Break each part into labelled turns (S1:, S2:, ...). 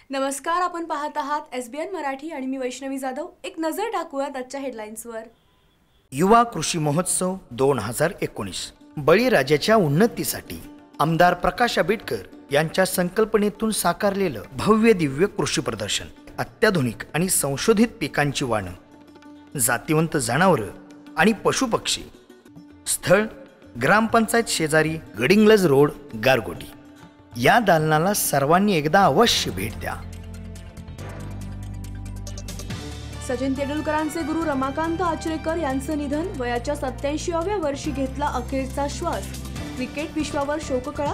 S1: नमस्कार, आपण पाहत आहात SBN मराठी आणि मी वैष्णवी जाधव. एक नजर टाकूयात आजच्या हेडलाईन्सवर.
S2: युवा कृषी महोत्सव 2019 बळीराजाच्या उन्नतीसाठी आमदार प्रकाश आंबेडकर यांच्या संकल्पनेतून साकारलेलं भव्य दिव्य कृषी प्रदर्शन. अत्याधुनिक आणि संशोधित पिकांची वाण, जातिवंत जनावरं आणि पशुपक्षी. स्थळ ग्रामपंचायत शेजारी गडिंग्लज रोड, गारगोटी. या दालनाला सर्वांनी एकदा अवश्य भेट द्या.
S1: सचिन तेंडुलकरांचे गुरु रमाकांत आचरेकर यांचं निधन. वयाच्या 87व्या वर्षी घेतला अखेरचा श्वास. क्रिकेट विश्वावर शोककळा.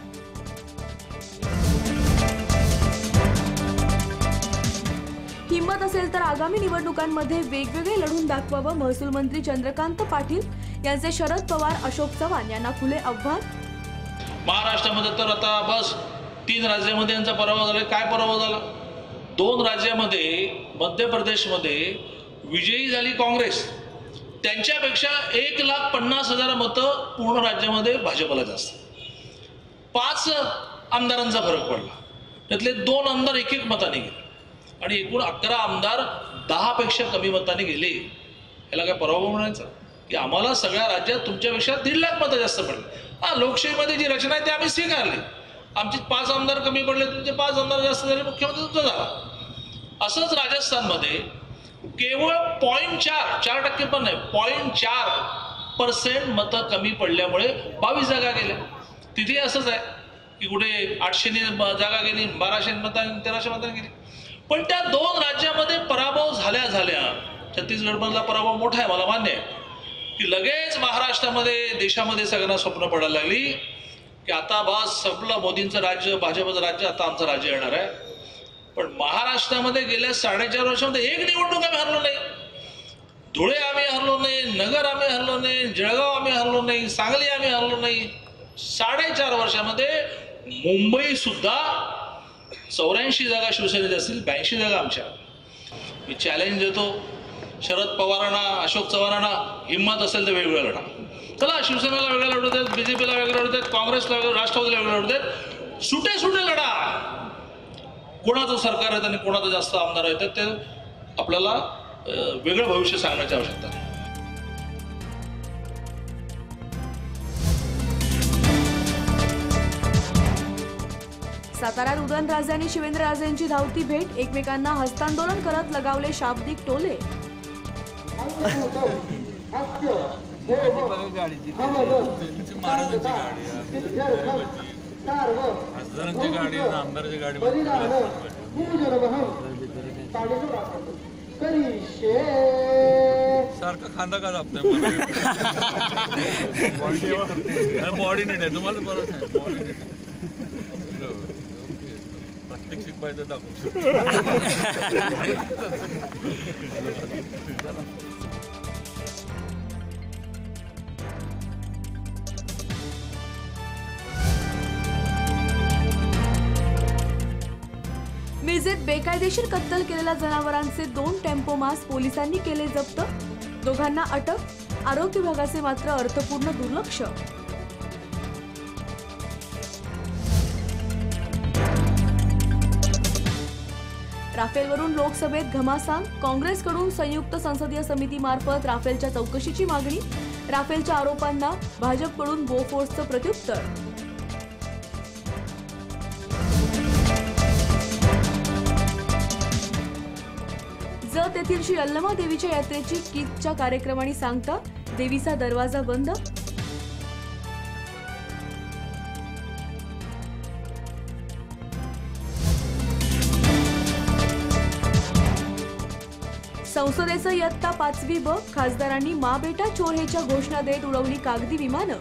S1: हिंमत असेल तर आगामी निवडणुकांमध्ये वेगवेगळे लढून दाखवावं. महसूल मंत्री चंद्रकांत पाटील यांचे शरद पवार, अशोक चव्हाण यांना खुले आव्हान.
S3: महाराष्ट्रामध्ये तर आता बस 3 राज्यामध्ये यांचा पराभव झाला. काय पराभव झाला? 2 राज्यामध्ये मध्य प्रदेशमध्ये विजयी झाली काँग्रेस. त्यांच्यापेक्षा 1,50,000 मतं पूर्ण राज्यामध्ये भाजपला जास्त. 5 आमदारांचा फरक पडला. त्यातले 2 आमदार 1-1 मताने गेले आणि एकूण 11 आमदार 10पेक्षा कमी मताने गेले. याला काय पराभव म्हणायचा? की आम्हाला सगळ्या राज्यात तुमच्यापेक्षा 1.5 लाख मतं जास्त पडले. लोकशाहीमध्ये जी रचना आहे ती आम्ही स्वीकारली. आमचे 5 आमदार कमी पडले, तुमचे 5 आमदार जास्त झाले, मुख्यमंत्री तुमचा झाला. असंच राजस्थानमध्ये केवळ 4% पण नाही, 0.4% मतं कमी पडल्यामुळे 22 जागा गेल्या. तिथे असंच आहे की कुठे 800 जागा गेली, 1200 मतांनी, 1300 मतांनी गेली. पण त्या 2 राज्यामध्ये पराभव झाल्या छत्तीसगडमधला पराभव मोठा आहे, मला मान्य आहे, की लगेच महाराष्ट्रामध्ये, देशामध्ये सगळ्यांना स्वप्न पडायला लागली की आता बस संपलं मोदींचं राज्य, भाजपचं राज्य, आता आमचं राज्य येणार आहे. पण महाराष्ट्रामध्ये गेल्या 4.5 वर्षामध्ये एक निवडणूक आम्ही हरलो नाही. धुळे आम्ही हरलो नाही, नगर आम्ही हरलो नाही, जळगाव आम्ही हरलो नाही, सांगली आम्ही हरलो नाही. 4.5 वर्षामध्ये मुंबई सुद्धा 84 जागा शिवसेनेच्या असतील, 82 जागा आमच्या. मी चॅलेंज देतो शरद पवारांना, अशोक चव्हाणांना, हिंमत असेल तर वेगवेगळं लढा. चला, शिवसेनेला वेगळं लढू देत, BJPला वेगळं लढू देत, काँग्रेसला वेगळं, राष्ट्रवादीला वेगळं लढू देत. सुटे लढा. कोणाचं सरकार आहे आणि कोणाचं जास्त आमदार येतात ते आपल्याला वेगळं भविष्य सांगण्याची आवश्यकता आहे.
S1: साताऱ्यात उदयनराजे आणि शिवेंद्रराजेंची धावती भेट. एकमेकांना हस्तांदोलन करत लगावले शाब्दिक टोले.
S4: सारखा खांदा का दाबतोय? बॉडी नेट आहे तुम्हाला, बरोबर. प्रात्यक्षिक पाहिजे दाखवू.
S1: मिरजेत बेकायदेशीर कत्तल केलेल्या जनावरांचे 2 टेम्पो मास पोलिसांनी केले जप्त. दोघांना अटक. आरोग्य विभागाचे मात्र अर्थपूर्ण दुर्लक्ष. राफेलवरून लोकसभेत घमासान. काँग्रेसकडून संयुक्त संसदीय समितीमार्फत राफेलच्या चौकशीची मागणी. राफेलच्या आरोपांना भाजपकडून बोफोर्सचं प्रत्युत्तर. जत येथील श्री यल्लमा देवीच्या यात्रेची कीटच्या कार्यक्रमाने सांगता. देवीचा दरवाजा बंद. संसदेचं इयत्ता 5वी ब. खासदारांनी मा बेटा चोरहेच्या घोषणा देत उडवली कागदी विमानं.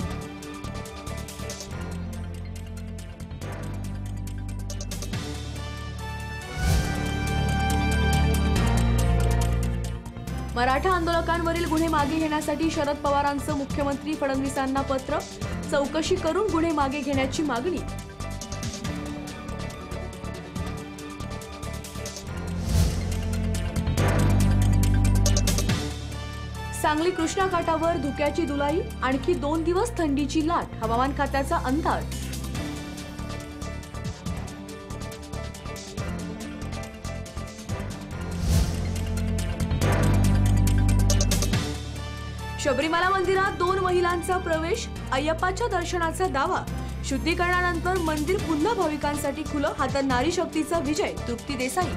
S1: मराठा आंदोलकांवरील गुन्हे मागे घेण्यासाठी शरद पवारांचं मुख्यमंत्री फडणवीसांना पत्र. चौकशी करून गुन्हे मागे घेण्याची मागणी. सांगली कृष्णा काठावर धुक्याची दुलाई. आणखी 2 दिवस थंडीची लाट. हवामान खात्याचा अंदाज. शबरीमाला मंदिरात 2 महिलांचा प्रवेश, अय्यप्पाच्या दर्शनाचा दावा, शुद्धीकरणानंतर मंदिर पुन्हा भाविकांसाठी खुलं, हातात नारी शक्तीचा विजय, तृप्ती देसाई.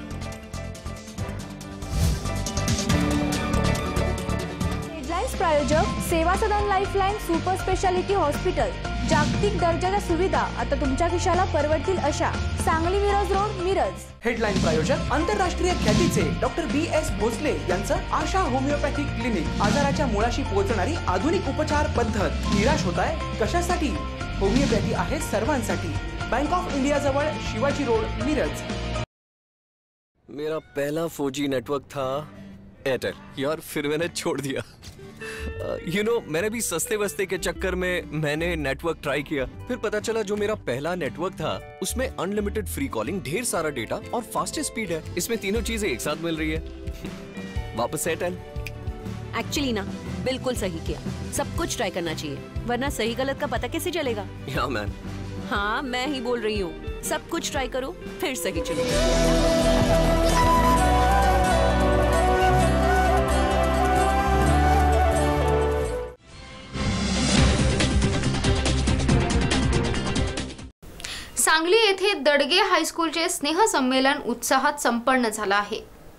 S1: हेडलाईन्स प्रायोजक Seva Sadan lifeline super speciality hospital. जागतिक दर्जाच्या सुविधा आता तुमच्या खिशाला परवडतील अशा. सांगली मिरज रोड, मिरज.
S5: हेडलाईन प्रायोजक आंतरराष्ट्रीय ख्यातीचे डॉक्टर BS भोसले यांचं आशा होमिओपॅथिक क्लिनिक. आजाराच्या मुळाशी पोहोचणारी आधुनिक उपचार पद्धत. निराश होताय कशासाठी? होमिओपॅथी आहे सर्वांसाठी. बँक ऑफ इंडिया जवळ, शिवाजी रोड, मिरज.
S6: मेरा पहला 4G नेटवर्क था एयरटेल यार, फिर मैंने छोड़ दिया. मैंने भी सस्ते वस्ते के चक्कर में मैंने नेटवर्क ट्राई किया. फिर पता चला जो मेरा पहला नेटवर्क था उसमें अनलिमिटेड फ्री कॉलिंग, ढेर सारा डेटा और फास्टेस्ट स्पीड है. इसमें तीनों चीजें एक साथ मिल रही है. वापस एयरटेल.
S7: एक्चुअली ना, बिल्कुल सही किया. सब कुछ ट्राई करना चाहिए, वरना सही गलत का पता कैसे चलेगा?
S6: या मैन.
S7: हाँ, मैं ही बोल रही हूँ. सब कुछ ट्राई करो, फिर सही चलो.
S8: सांगली येथे दडगे हायस्कूलचे स्नेहसंमेलन उत्साहात संपन्न झालं आहे.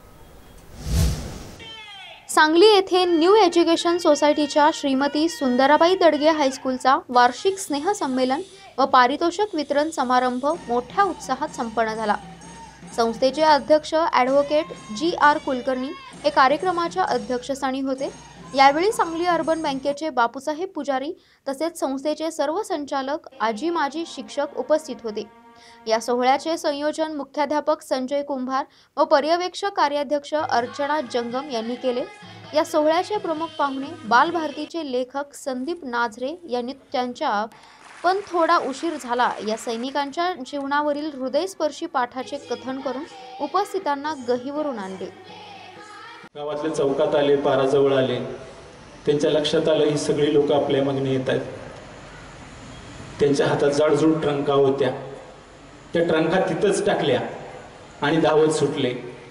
S8: सांगली येथे न्यू एज्युकेशन सोसायटीच्या श्रीमती सुंदराबाई दडगे हायस्कूलचा वार्षिक स्नेहसंमेलन व पारितोषिक वितरण समारंभ मोठ्या उत्साहात संपन्न झाला. संस्थेचे अध्यक्ष ॲडव्होकेट GR कुलकर्णी हे कार्यक्रमाच्या अध्यक्षस्थानी होते. यावेळी सांगली अर्बन बँकेचे बापूसाहेब पुजारी तसेच संस्थेचे सर्व संचालक, आजी माजी शिक्षक उपस्थित होते. या सोहळ्याचे संयोजन मुख्याध्यापक संजय कुंभार व पर्यवेक्षक कार्याध्यक्ष अर्चना जंगम यांनी केले. या सोहळ्याचे प्रमुख पाहुणे बालभारतीचे लेखक संदीप नाझरे यांनी त्यांच्या पण थोडा उशीर झाला या सैनिकांच्या जीवनावरील हृदयस्पर्शी पाठाचे कथन करून उपस्थितांना गहिवरून आणले.
S9: गावातल्या चौकात आले, पाराजवळ आले, त्यांच्या लक्षात आलं ही सगळी लोक आपल्या मागणी येत आहेत. त्यांच्या हातात जाडजूड ट्रंका होत्या, त्या ट्रंका तिथंच टाकल्या आणि धावत सुटले.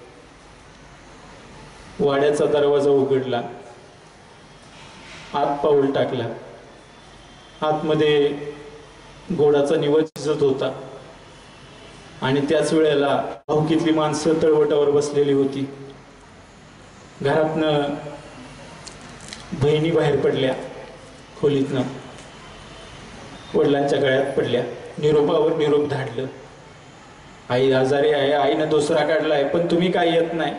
S9: वाड्याचा दरवाजा उघडला, आत पाऊल टाकला. आतमध्ये घोडाचा निवड शिजत होता आणि त्याच वेळेला भाऊकीतली माणसं तळवटावर बसलेली होती. घरातनं बहिणी बाहेर पडल्या, खोलीतनं वडिलांच्या गळ्यात पडल्या. निरोपावर निरोप धाडलं, आई आजारी आहे, आईनं दुसरा काढलाय, पण तुम्ही काय येत नाही.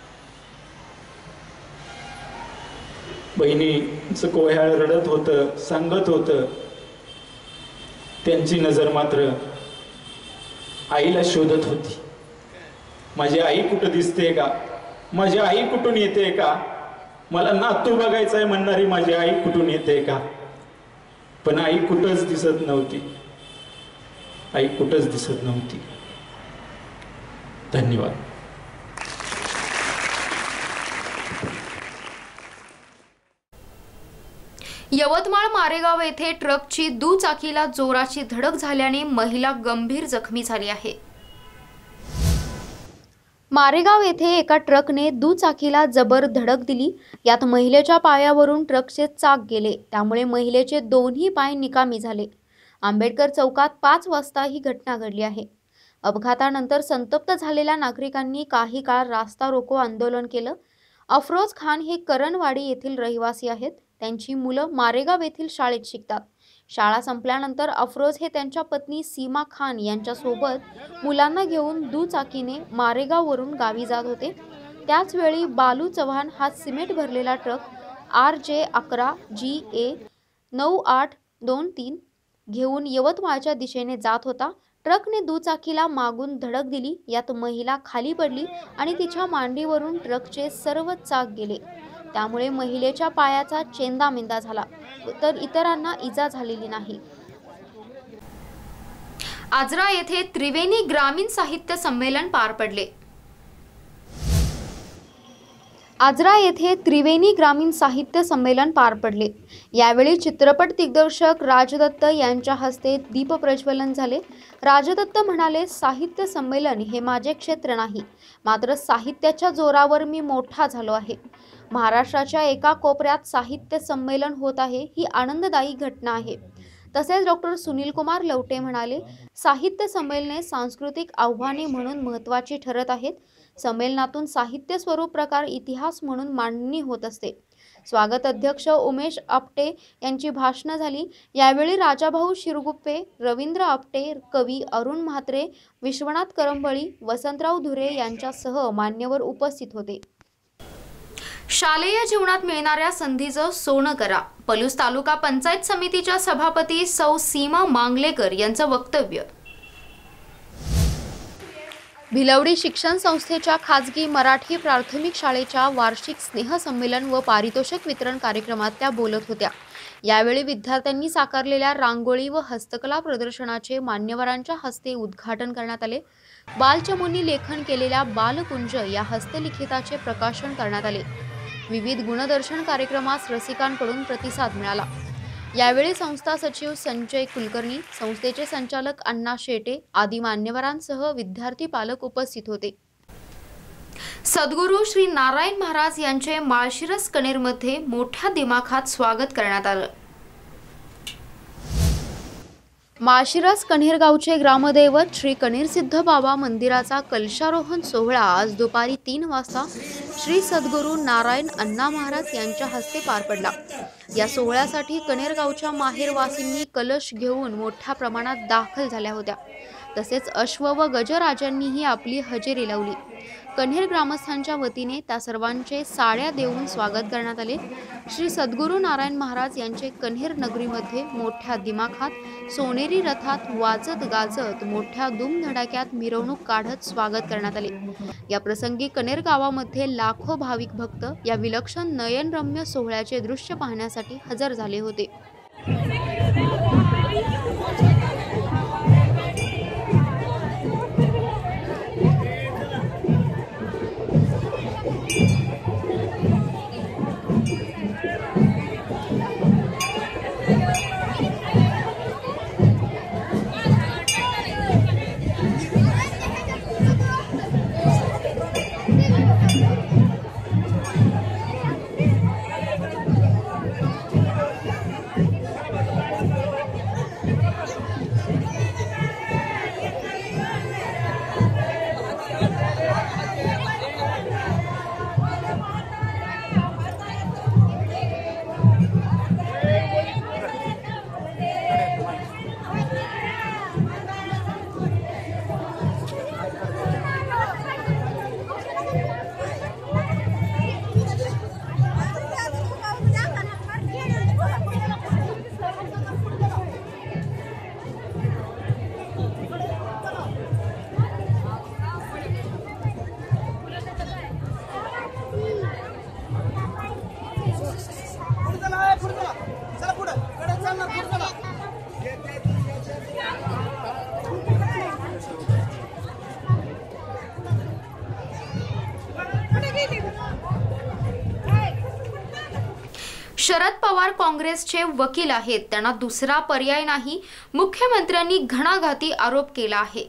S9: बहिणीचं कोह्याळ रडत होतं, सांगत होतं. त्यांची नजर मात्र आईला शोधत होती. माझी आई कुठं दिसते का? माझी आई कुठून येते का? मला नातू बघायचा आहे म्हणणारी माझी आई कुठून येते का? पण आई कुठंच दिसत नव्हती. आई कुठंच दिसत नव्हती. धन्यवाद.
S8: यवतमाळ मारेगाव येथे ट्रकची दुचाकीला जोराची धडक झाल्याने महिला गंभीर जखमी झाली आहे. मारेगाव येथे एका ट्रकने दुचाकीला जबर धडक दिली. यात महिलेच्या पायावरून ट्रकचे चाक गेले, त्यामुळे महिलेचे दोन्ही पाय निकामी झाले. आंबेडकर चौकात 5 वाजता ही घटना घडली आहे. अपघातानंतर संतप्त झालेल्या नागरिकांनी काही काळ रास्ता रोको आंदोलन केलं. अफरोज खान हे करणवाडी येथील रहिवासी आहेत. त्यांची मुलं मारेगाव येथील शाळेत शिकतात. शाळा संपल्यानंतर अफरोज हे त्यांच्या पत्नी सीमा खान यांच्यासोबत मुलांना घेऊन दुचाकीने मारेगाववरून गावी जात होते. त्याच वेळी बालू चव्हाण हा सिमेंट भरलेला ट्रक RJ11 GA 9823 घेऊन यवतमाळच्या दिशेने जात होता. ट्रकने दुचाकीला मागून धडक दिली. यात महिला खाली पडली आणि तिच्या मांडीवरून ट्रकचे सर्व चाक गेले. त्यामुळे महिलेच्या पायाचा चेंदामेंदा झाला, तर इतरांना इजा झालेली नाही. आजरा येथे त्रिवेणी ग्रामीण साहित्य संमेलन पार पडले. आजरा येथे त्रिवेणी ग्रामीण साहित्य संमेलन पार पडले। यावेळी चित्रपट दिग्दर्शक राजदत्त यांच्या हस्ते दीप प्रज्वलन झाले। राजदत्त म्हणाले, साहित्य संमेलन हे माझे क्षेत्र नाही, मात्र साहित्याच्या जोरावर मी मोठा झालो आहे। महाराष्ट्राच्या एका कोपऱ्यात साहित्य संमेलन होत आहे, ही आनंददायी घटना आहे। तसेच डॉक्टर सुनील कुमार लवटे म्हणाले, साहित्य संमेलने सांस्कृतिक आव्हाने म्हणून महत्त्वाची ठरत आहेत। संमेलनातून साहित्य स्वरूप प्रकार इतिहास म्हणून मांडणी होत असते। स्वागत अध्यक्ष उमेश आपटे यांची भाषणे झाली। यावेळी राजाभाऊ शिरगुप्पे, रवींद्र आपटे, कवी अरुण म्हात्रे, विश्वनाथ करंबळी, वसंतराव धुरे यांच्यासह मान्यवर उपस्थित होते। शालेय जीवनात मिळणाऱ्या संधीचं सोनं करा, पलूस तालुका पंचायत समितीच्या सभापती सौ सीमा मांगलेकर यांचं वक्तव्य। भिलवडी शिक्षण संस्थेच्या खाजगी मराठी प्राथमिक शाळेच्या वार्षिक स्नेहसंमेलन व पारितोषिक वितरण कार्यक्रमात त्या बोलत होत्या। यावेळी विद्यार्थ्यांनी साकारलेल्या रांगोळी व हस्तकला प्रदर्शनाचे मान्यवरांच्या हस्ते उद्घाटन करण्यात आले। बालचमूंनी लेखन केलेल्या बालकुंज या हस्तलिखिताचे प्रकाशन करण्यात आले। विविध गुणदर्शन कार्यक्रमास रसिकांकडून प्रतिसाद मिळाला। यावेळी संस्था सचिव संजय कुलकर्णी, संस्थेचे संचालक अण्णा शेटे आदी मान्यवरांसह विद्यार्थी पालक उपस्थित होते। सद्गुरू श्री नारायण महाराज यांचे माळशिरस कणेरमध्ये मोठ्या दिमाखात स्वागत करण्यात आलं। माळशिरस कणेर गावचे ग्रामदैवत श्री कणेरसिद्ध बाबा मंदिराचा कलशारोहण सोहळा आज दुपारी 3 वाजता श्री सद्गुरू नारायण अण्णा महाराज यांच्या हस्ते पार पडला। या सोहळ्यासाठी कणेर गावच्या माहेरवासींनी कलश घेऊन मोठ्या प्रमाणात दाखल झाल्या होत्या। तसेच अश्व व गजराजांनीही आपली हजेरी लावली। कणेर ग्रामस्थांच्या वतीने त्या सर्वांचे साड्या देऊन स्वागत करण्यात आले। श्री सद्गुरू नारायण महाराज यांचे कणेर नगरीमध्ये मोठ्या दिमाखात सोनेरी रथात वाजत गाजत मोठ्या धूमधडाक्यात मिरवणूक काढत स्वागत करण्यात आले। या प्रसंगी कणेर गावामध्ये लाखो भाविक भक्त या विलक्षण नयनरम्य सोहळ्याचे दृश्य पाहण्यासाठी हजर झाले होते। शरद पवार काँग्रेसचे वकील आहेत, त्यांना दुसरा पर्याय नाही, मुख्यमंत्र्यांनी घणाघाती आरोप केला आहे।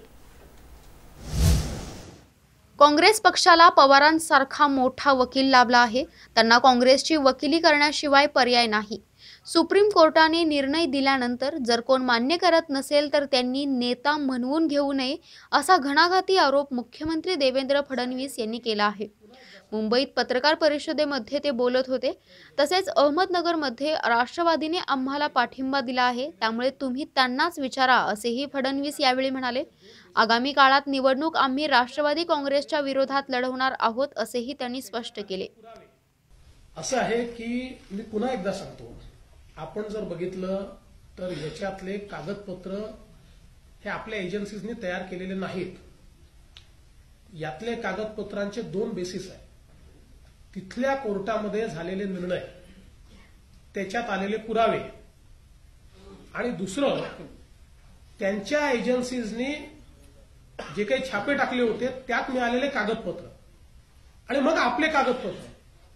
S8: काँग्रेस पक्षाला पवारांसारखा मोठा वकील लाभला आहे, त्यांना काँग्रेसची वकिली करण्याशिवाय पर्याय नाही। सुप्रीम कोर्टाने निर्णय दिल्यानंतर जर कोण मान्य करत नसेल तर त्यांनी नेता म्हणवून घेऊ नये, असा घणाघाती आरोप मुख्यमंत्री देवेंद्र फडणवीस यांनी केला आहे। मुंबईत पत्रकार परिषदेमध्ये ते बोलत होते। तसेच अहमदनगरमध्ये राष्ट्रवादीने आम्हाला पाठिंबा दिला आहे, त्यामुळे तुम्ही त्यांनाच विचारा, असेही फडणवीस यावेळी म्हणाले। आगामी काळात निवडणूक आम्ही राष्ट्रवादी काँग्रेसच्या विरोधात लढवणार आहोत, असेही त्यांनी स्पष्ट केले।
S10: असं आहे की मी पुन्हा एकदा सांगतो, आपण जर बघितलं तर याच्यातले कागदपत्र हे आपल्या एजन्सीजनी तयार केलेले नाहीत। यातले कागदपत्रांचे 2 बेसिस आहेत। तिथल्या कोर्टामध्ये झालेले निर्णय, त्याच्यात आलेले पुरावे, आणि दुसरं त्यांच्या एजन्सीजनी जे काही छापे टाकले होते त्यात मिळालेले कागदपत्र, आणि मग आपले कागदपत्र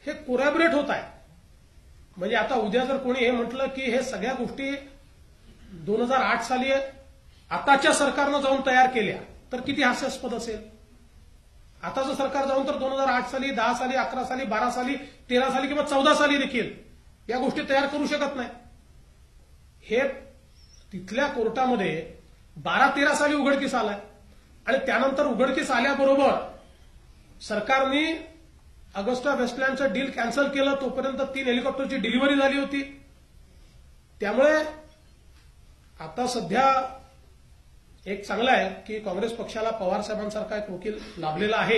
S10: हे कोरॅबोरेट होत आहे. म्हणजे आता उद्या जर कोणी हे म्हटलं की हे सगळ्या गोष्टी 2008 साली आताच्या सरकारनं जाऊन तयार केल्या तर किती हास्यास्पद असेल. आताचं सरकार जाऊन तर 2008 साली, 10 साली, 11 साली, 12 साली, 13 साली किंवा 14 साली देखील या गोष्टी तयार करू शकत नाही. हे तिथल्या कोर्टामध्ये 12-13 साली उघडकीस आलाय आणि त्यानंतर उघडकीस आल्याबरोबर सरकारने ऑगस्टा वेस्टलँडचं डील कॅन्सल केलं. तोपर्यंत 3 हेलिकॉप्टरची डिलिव्हरी झाली होती. त्यामुळे आता सध्या एक चांगलं आहे की काँग्रेस पक्षाला पवार साहेबांसारखा एक वकील लाभलेला आहे.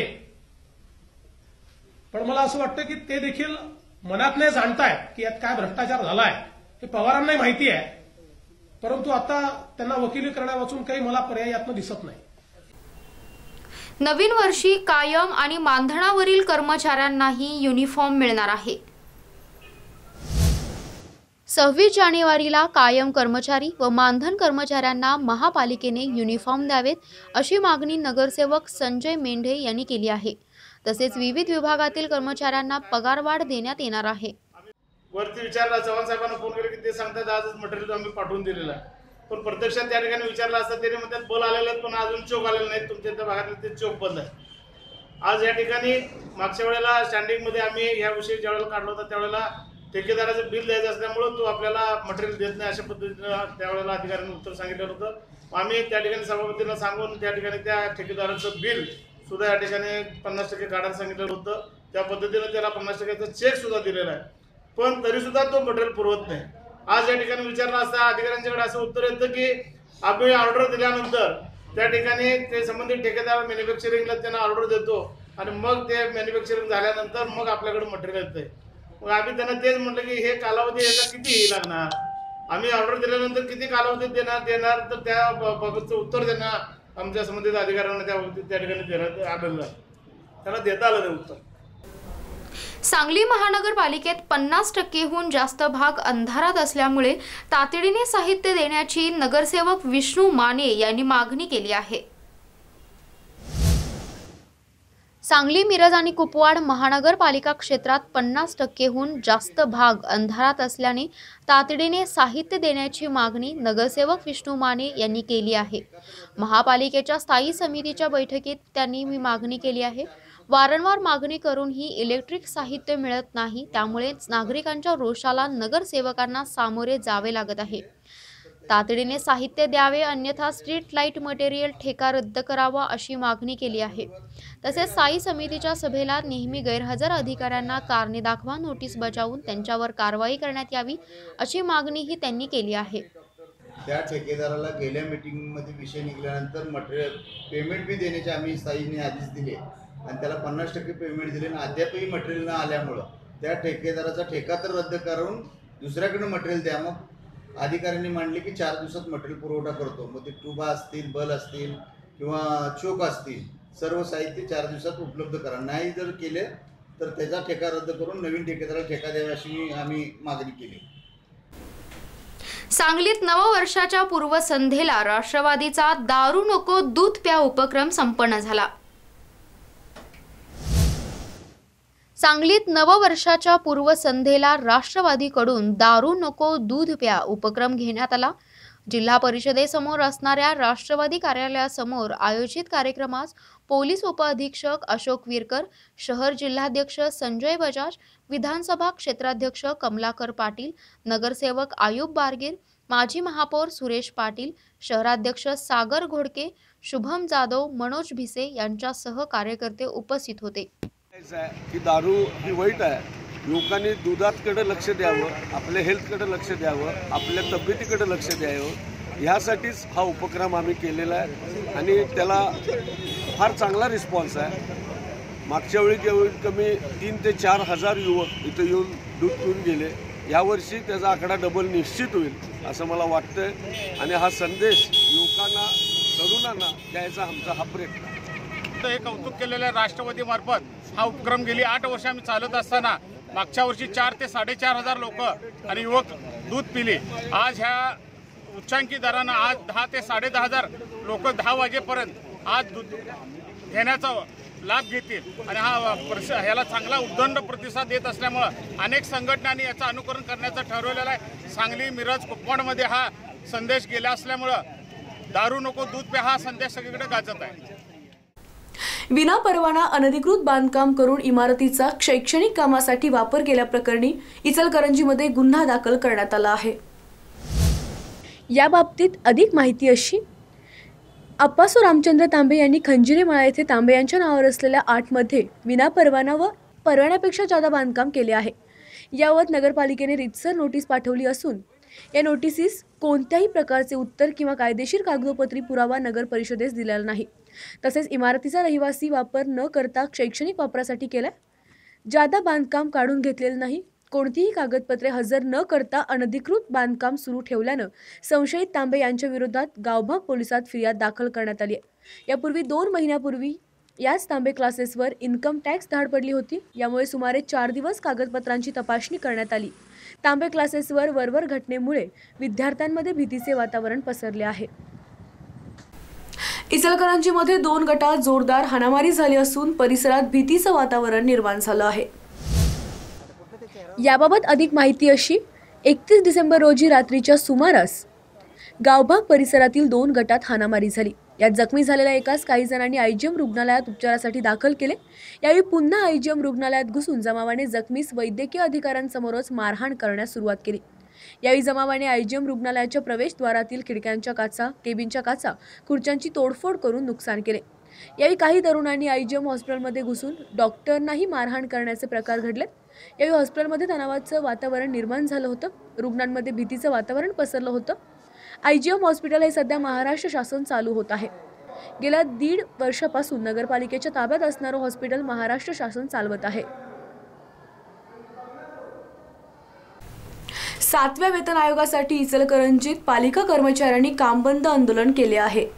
S10: पण मला असं वाटतं की ते देखील मनात नाही जाणतायत की यात काय भ्रष्टाचार झालाय हे पवारांनाही माहिती आहे. परंतु आता त्यांना वकिली करण्यावाचून काही मला पर्याय यातनं दिसत नाही.
S8: नवीन वर्षी कायम आणि मानधनावरील कर्मचाऱ्यांनाही युनिफॉर्म मिळणार आहे. 26 जानेवारीला कायम कर्मचारी व मानधन कर्मचाऱ्यांना महापालिकेने युनिफॉर्म द्यावेत अशी मागणी नगरसेवक संजय मेंढे यांनी केली आहे. तसेच विविध विभागातील कर्मचाऱ्यांना पगारवाढ देण्यात येणार आहे.
S11: वरती विचारला चव्हाण साहेबांना फोन केला की ते सांगतात आजच मटेरियल आम्ही पाठवून दिलेलं आहे. पण प्रत्यक्षात त्या ठिकाणी विचारलं असता तरी म्हणतात बोल आलेले आहेत पण अजून चोक आलेले नाहीत. तुमच्या त्या भागातले ते चोक बंद आहे. आज या ठिकाणी मागच्या वेळेला स्टँडिंगमध्ये आम्ही ह्याविषयी ज्यावेळेला काढला होता त्यावेळेला ठेकेदाराचं बिल द्यायचं असल्यामुळं तो आपल्याला मटेरियल देत नाही अशा पद्धतीनं त्यावेळेला अधिकाऱ्यांनी उत्तर सांगितलं होतं. आम्ही त्या ठिकाणी सभापतींना सांगून त्या ठिकाणी त्या ठेकेदाराचं बिल सुद्धा या ठिकाणी 50% काढायला सांगितलं होतं. त्या पद्धतीनं त्याला 50%चा चेक सुद्धा दिलेला आहे. पण तरी सुद्धा तो मटेरियल पुरवत नाही. आज या ठिकाणी विचारला असता अधिकाऱ्यांच्याकडे असं उत्तर येतं की आम्ही ऑर्डर दिल्यानंतर त्या ठिकाणी ते संबंधित ठेकेदार मॅन्युफॅक्चरिंगला त्यांना ऑर्डर देतो आणि मग ते मॅन्युफॅक्चरिंग झाल्यानंतर मग आपल्याकडे मटेरियल येतंय. मग आम्ही त्यांना तेच म्हटलं की हे कालावधी याचा किती लागणार, आम्ही ऑर्डर दिल्यानंतर किती कालावधी देणार तर त्या बाबतचं उत्तर त्यांना आमच्या संबंधित अधिकाऱ्यांना त्या बाबतीत त्या ठिकाणी देण्यात आलेलं आहे. त्यांना देता आलं ते उत्तर.
S8: सांगली महानगरपालिकेत 50%हून जास्त भाग अंधारात असल्यामुळे तातडीने साहित्य देण्याची नगरसेवक विष्णू माने यांनी मागणी केली आहे. सांगली, मिरज आणि कुपवाड महानगरपालिका क्षेत्रात 50%हून जास्त भाग अंधारात असल्याने तातडीने साहित्य देण्याची मागणी नगरसेवक विष्णू माने यांनी केली आहे. महापालिकेच्या स्थायी समितीच्या बैठकीत त्यांनी ही मागणी केली आहे. वारंवार मागणी करूनही इलेक्ट्रिक साहित्य मिळत नाही, त्यामुळे नागरिकांच्या रोषाला नगरसेवकांना सामोरे जावे लागत आहे. तातडीने साहित्य द्यावे, अन्यथा स्ट्रीट लाईट मटेरियल ठेका रद्द करावा अशी मागणी केली आहे. तसेच स्थायी समितीच्या सभेला नेहमी गैरहजर अधिकाऱ्यांना कारणे दाखवा नोटीस बजावून त्यांच्यावर कारवाई करण्यात यावी अशी मागणीही त्यांनी केली आहे.
S12: त्या ठेकेदाराला गेल्या मीटिंगमध्ये विषय निघाल्यानंतर मटेरियल पेमेंट बी देण्याचे आम्ही स्थायीने आधीच दिले आणि त्याला 50% पेमेंट दिले आणि अद्यापही मटेरियल न आल्यामुळं त्या ठेकेदाराचा ठेका तर रद्द करून दुसऱ्याकडे मटेरियल द्या. मग अधिकाऱ्यांनी मांडले की 4 दिवसात मटेरियल पुरवठा करतो. मग ते ट्यूबा असतील, बल असतील किंवा चोक असतील, सर्व साहित्य 4 दिवसात उपलब्ध करा. नाही जर केले तर त्याचा ठेका रद्द करून नवीन ठेकेदाराला ठेका द्यावा अशी आम्ही मागणी केली.
S8: सांगलीत नववर्षाच्या पूर्वसंध्येला राष्ट्रवादीचा दारू नको दूध प्या उपक्रम संपन्न झाला. सांगलीत नववर्षाच्या पूर्वसंध्येला राष्ट्रवादीकडून दारू नको दूध प्या उपक्रम घेण्यात आला. जिल्हा परिषदेसमोर असणाऱ्या राष्ट्रवादी कार्यालयासमोर आयोजित कार्यक्रमास पोलीस उपअधीक्षक अशोक विरकर, शहर जिल्हाध्यक्ष संजय बजाज, विधानसभा क्षेत्राध्यक्ष कमलाकर पाटील, नगरसेवक आयुब बारगीर, माजी महापौर सुरेश पाटील, शहराध्यक्ष सागर घोडके, शुभम जाधव, मनोज भिसे यांच्यासह कार्यकर्ते उपस्थित होते.
S13: की दारू ही वाईट आहे. लोकांनी दुधाकडे लक्ष द्यावं, आपल्या हेल्थकडे लक्ष द्यावं, आपल्या तब्येतीकडे लक्ष द्यावं, ह्यासाठीच हा उपक्रम आम्ही केलेला आहे आणि त्याला फार चांगला रिस्पॉन्स आहे. मागच्या वेळी कमीत कमी 3 ते 4 हजार युवक इथं येऊन दूध पिऊन गेले. यावर्षी त्याचा आकडा डबल निश्चित होईल असं मला वाटतं आणि हा संदेश लोकांना, तरुणांना द्यायचा आमचा हा प्रयत्न आहे.
S11: हे कौतुक केलेलं राष्ट्रवादीमार्फत हा उपक्रम गेली 8 वर्ष आम्ही चालत असताना मागच्या वर्षी 4 ते 4.5 हजार लोक आणि युवक दूध पिले. आज ह्या उच्चांकी दरानं आज 10 ते 10.5 हजार लोक 10 वाजेपर्यंत आज दूध घेण्याचा लाभ घेतील आणि ह्याला चांगला उदंड प्रतिसाद देत असल्यामुळं अनेक संघटनांनी याचं अनुकरण करण्याचं ठरवलेलं आहे. सांगली, मिरज, कुपवाडमध्ये हा संदेश गेला असल्यामुळं दारू नको दूध पे हा संदेश सगळीकडे गाजत आहे.
S1: विना परवाना अनधिकृत बांधकाम करून इमारतीचा शैक्षणिक कामासाठी वापर केल्याप्रकरणी इचलकरंजीमध्ये गुन्हा दाखल करण्यात आला आहे. याबाबतीत अधिक माहिती अशी: अप्पासू रामचंद्र तांबे यांनी खंजिरीमाळा येथे तांबे यांच्या नावावर असलेल्या 8 मध्ये विनापरवाना व परवान्यापेक्षा जादा बांधकाम केले आहे. यावर नगरपालिकेने रीतसर नोटीस पाठवली असून या नोटीसीस कोणत्याही प्रकारचे उत्तर किंवा कायदेशीर कागदोपत्री पुरावा नगर परिषदेस दिलेला नाही. तसेच इमारतीचा रहिवासी वापर न करता शैक्षणिक वापरासाठी केला. जादा बांधकाम काढून घेतलेले नाही. कोणतीही कागदपत्रे हजर न करता अनधिकृत बांधकाम सुरू ठेवल्यानं संशयित तांबे यांच्या विरोधात गावभाग पोलिसात फिर्याद दाखल करण्यात आली आहे. यापूर्वी 2 महिन्यापूर्वी याच तांबे क्लासेसवर इन्कम टॅक्स धाड पडली होती. यामुळे सुमारे 4 दिवस कागदपत्रांची तपासणी करण्यात आली. तांबे क्लासेसवर वरवर घटनेमुळे विद्यार्थ्यांमध्ये भीतीचे वातावरण पसरले आहे. इचलकरंजीमध्ये 2 गटात जोरदार हाणामारी झाली असून परिसरात भीतीचं वातावरण निर्माण झालं आहे. याबाबत अधिक माहिती अशी: 31 डिसेंबर रोजी रात्रीच्या सुमारास गावभाग परिसरातील 2 गटात हाणामारी झाली. यात जखमी झालेल्या एकास काही जणांनी आयजीएम रुग्णालयात उपचारासाठी दाखल केले. यावेळी पुन्हा आयजीएम रुग्णालयात घुसून जमावाने जखमीस वैद्यकीय अधिकाऱ्यांसमोरच मारहाण करण्यास सुरुवात केली. यावेळी जमावाने आयजीएम रुग्णालयाच्या प्रवेशद्वारातील खिडक्यांच्या काचा, केबिनच्या काचा, खुर्च्यांची तोडफोड करून नुकसान केले. यावेळी काही तरुणांनी आयजीएम हॉस्पिटलमध्ये घुसून डॉक्टरांनाही मारहाण करण्याचे प्रकार घडले. यावेळी हॉस्पिटलमध्ये तणावाचं वातावरण निर्माण झालं होतं. रुग्णांमध्ये भीतीचं वातावरण पसरलं होतं. आयजीएम हॉस्पिटल हे सध्या महाराष्ट्र शासन चालू होत आहे. गेल्या 1.5 वर्षापासून नगरपालिकेच्या ताब्यात असणारं हॉस्पिटल महाराष्ट्र शासन चालवत आहे. 7व्या वेतन आयोगासाठी इचलकरंजीत पालिका कर्मचाऱ्यांनी कामबंद आंदोलन केले आहे.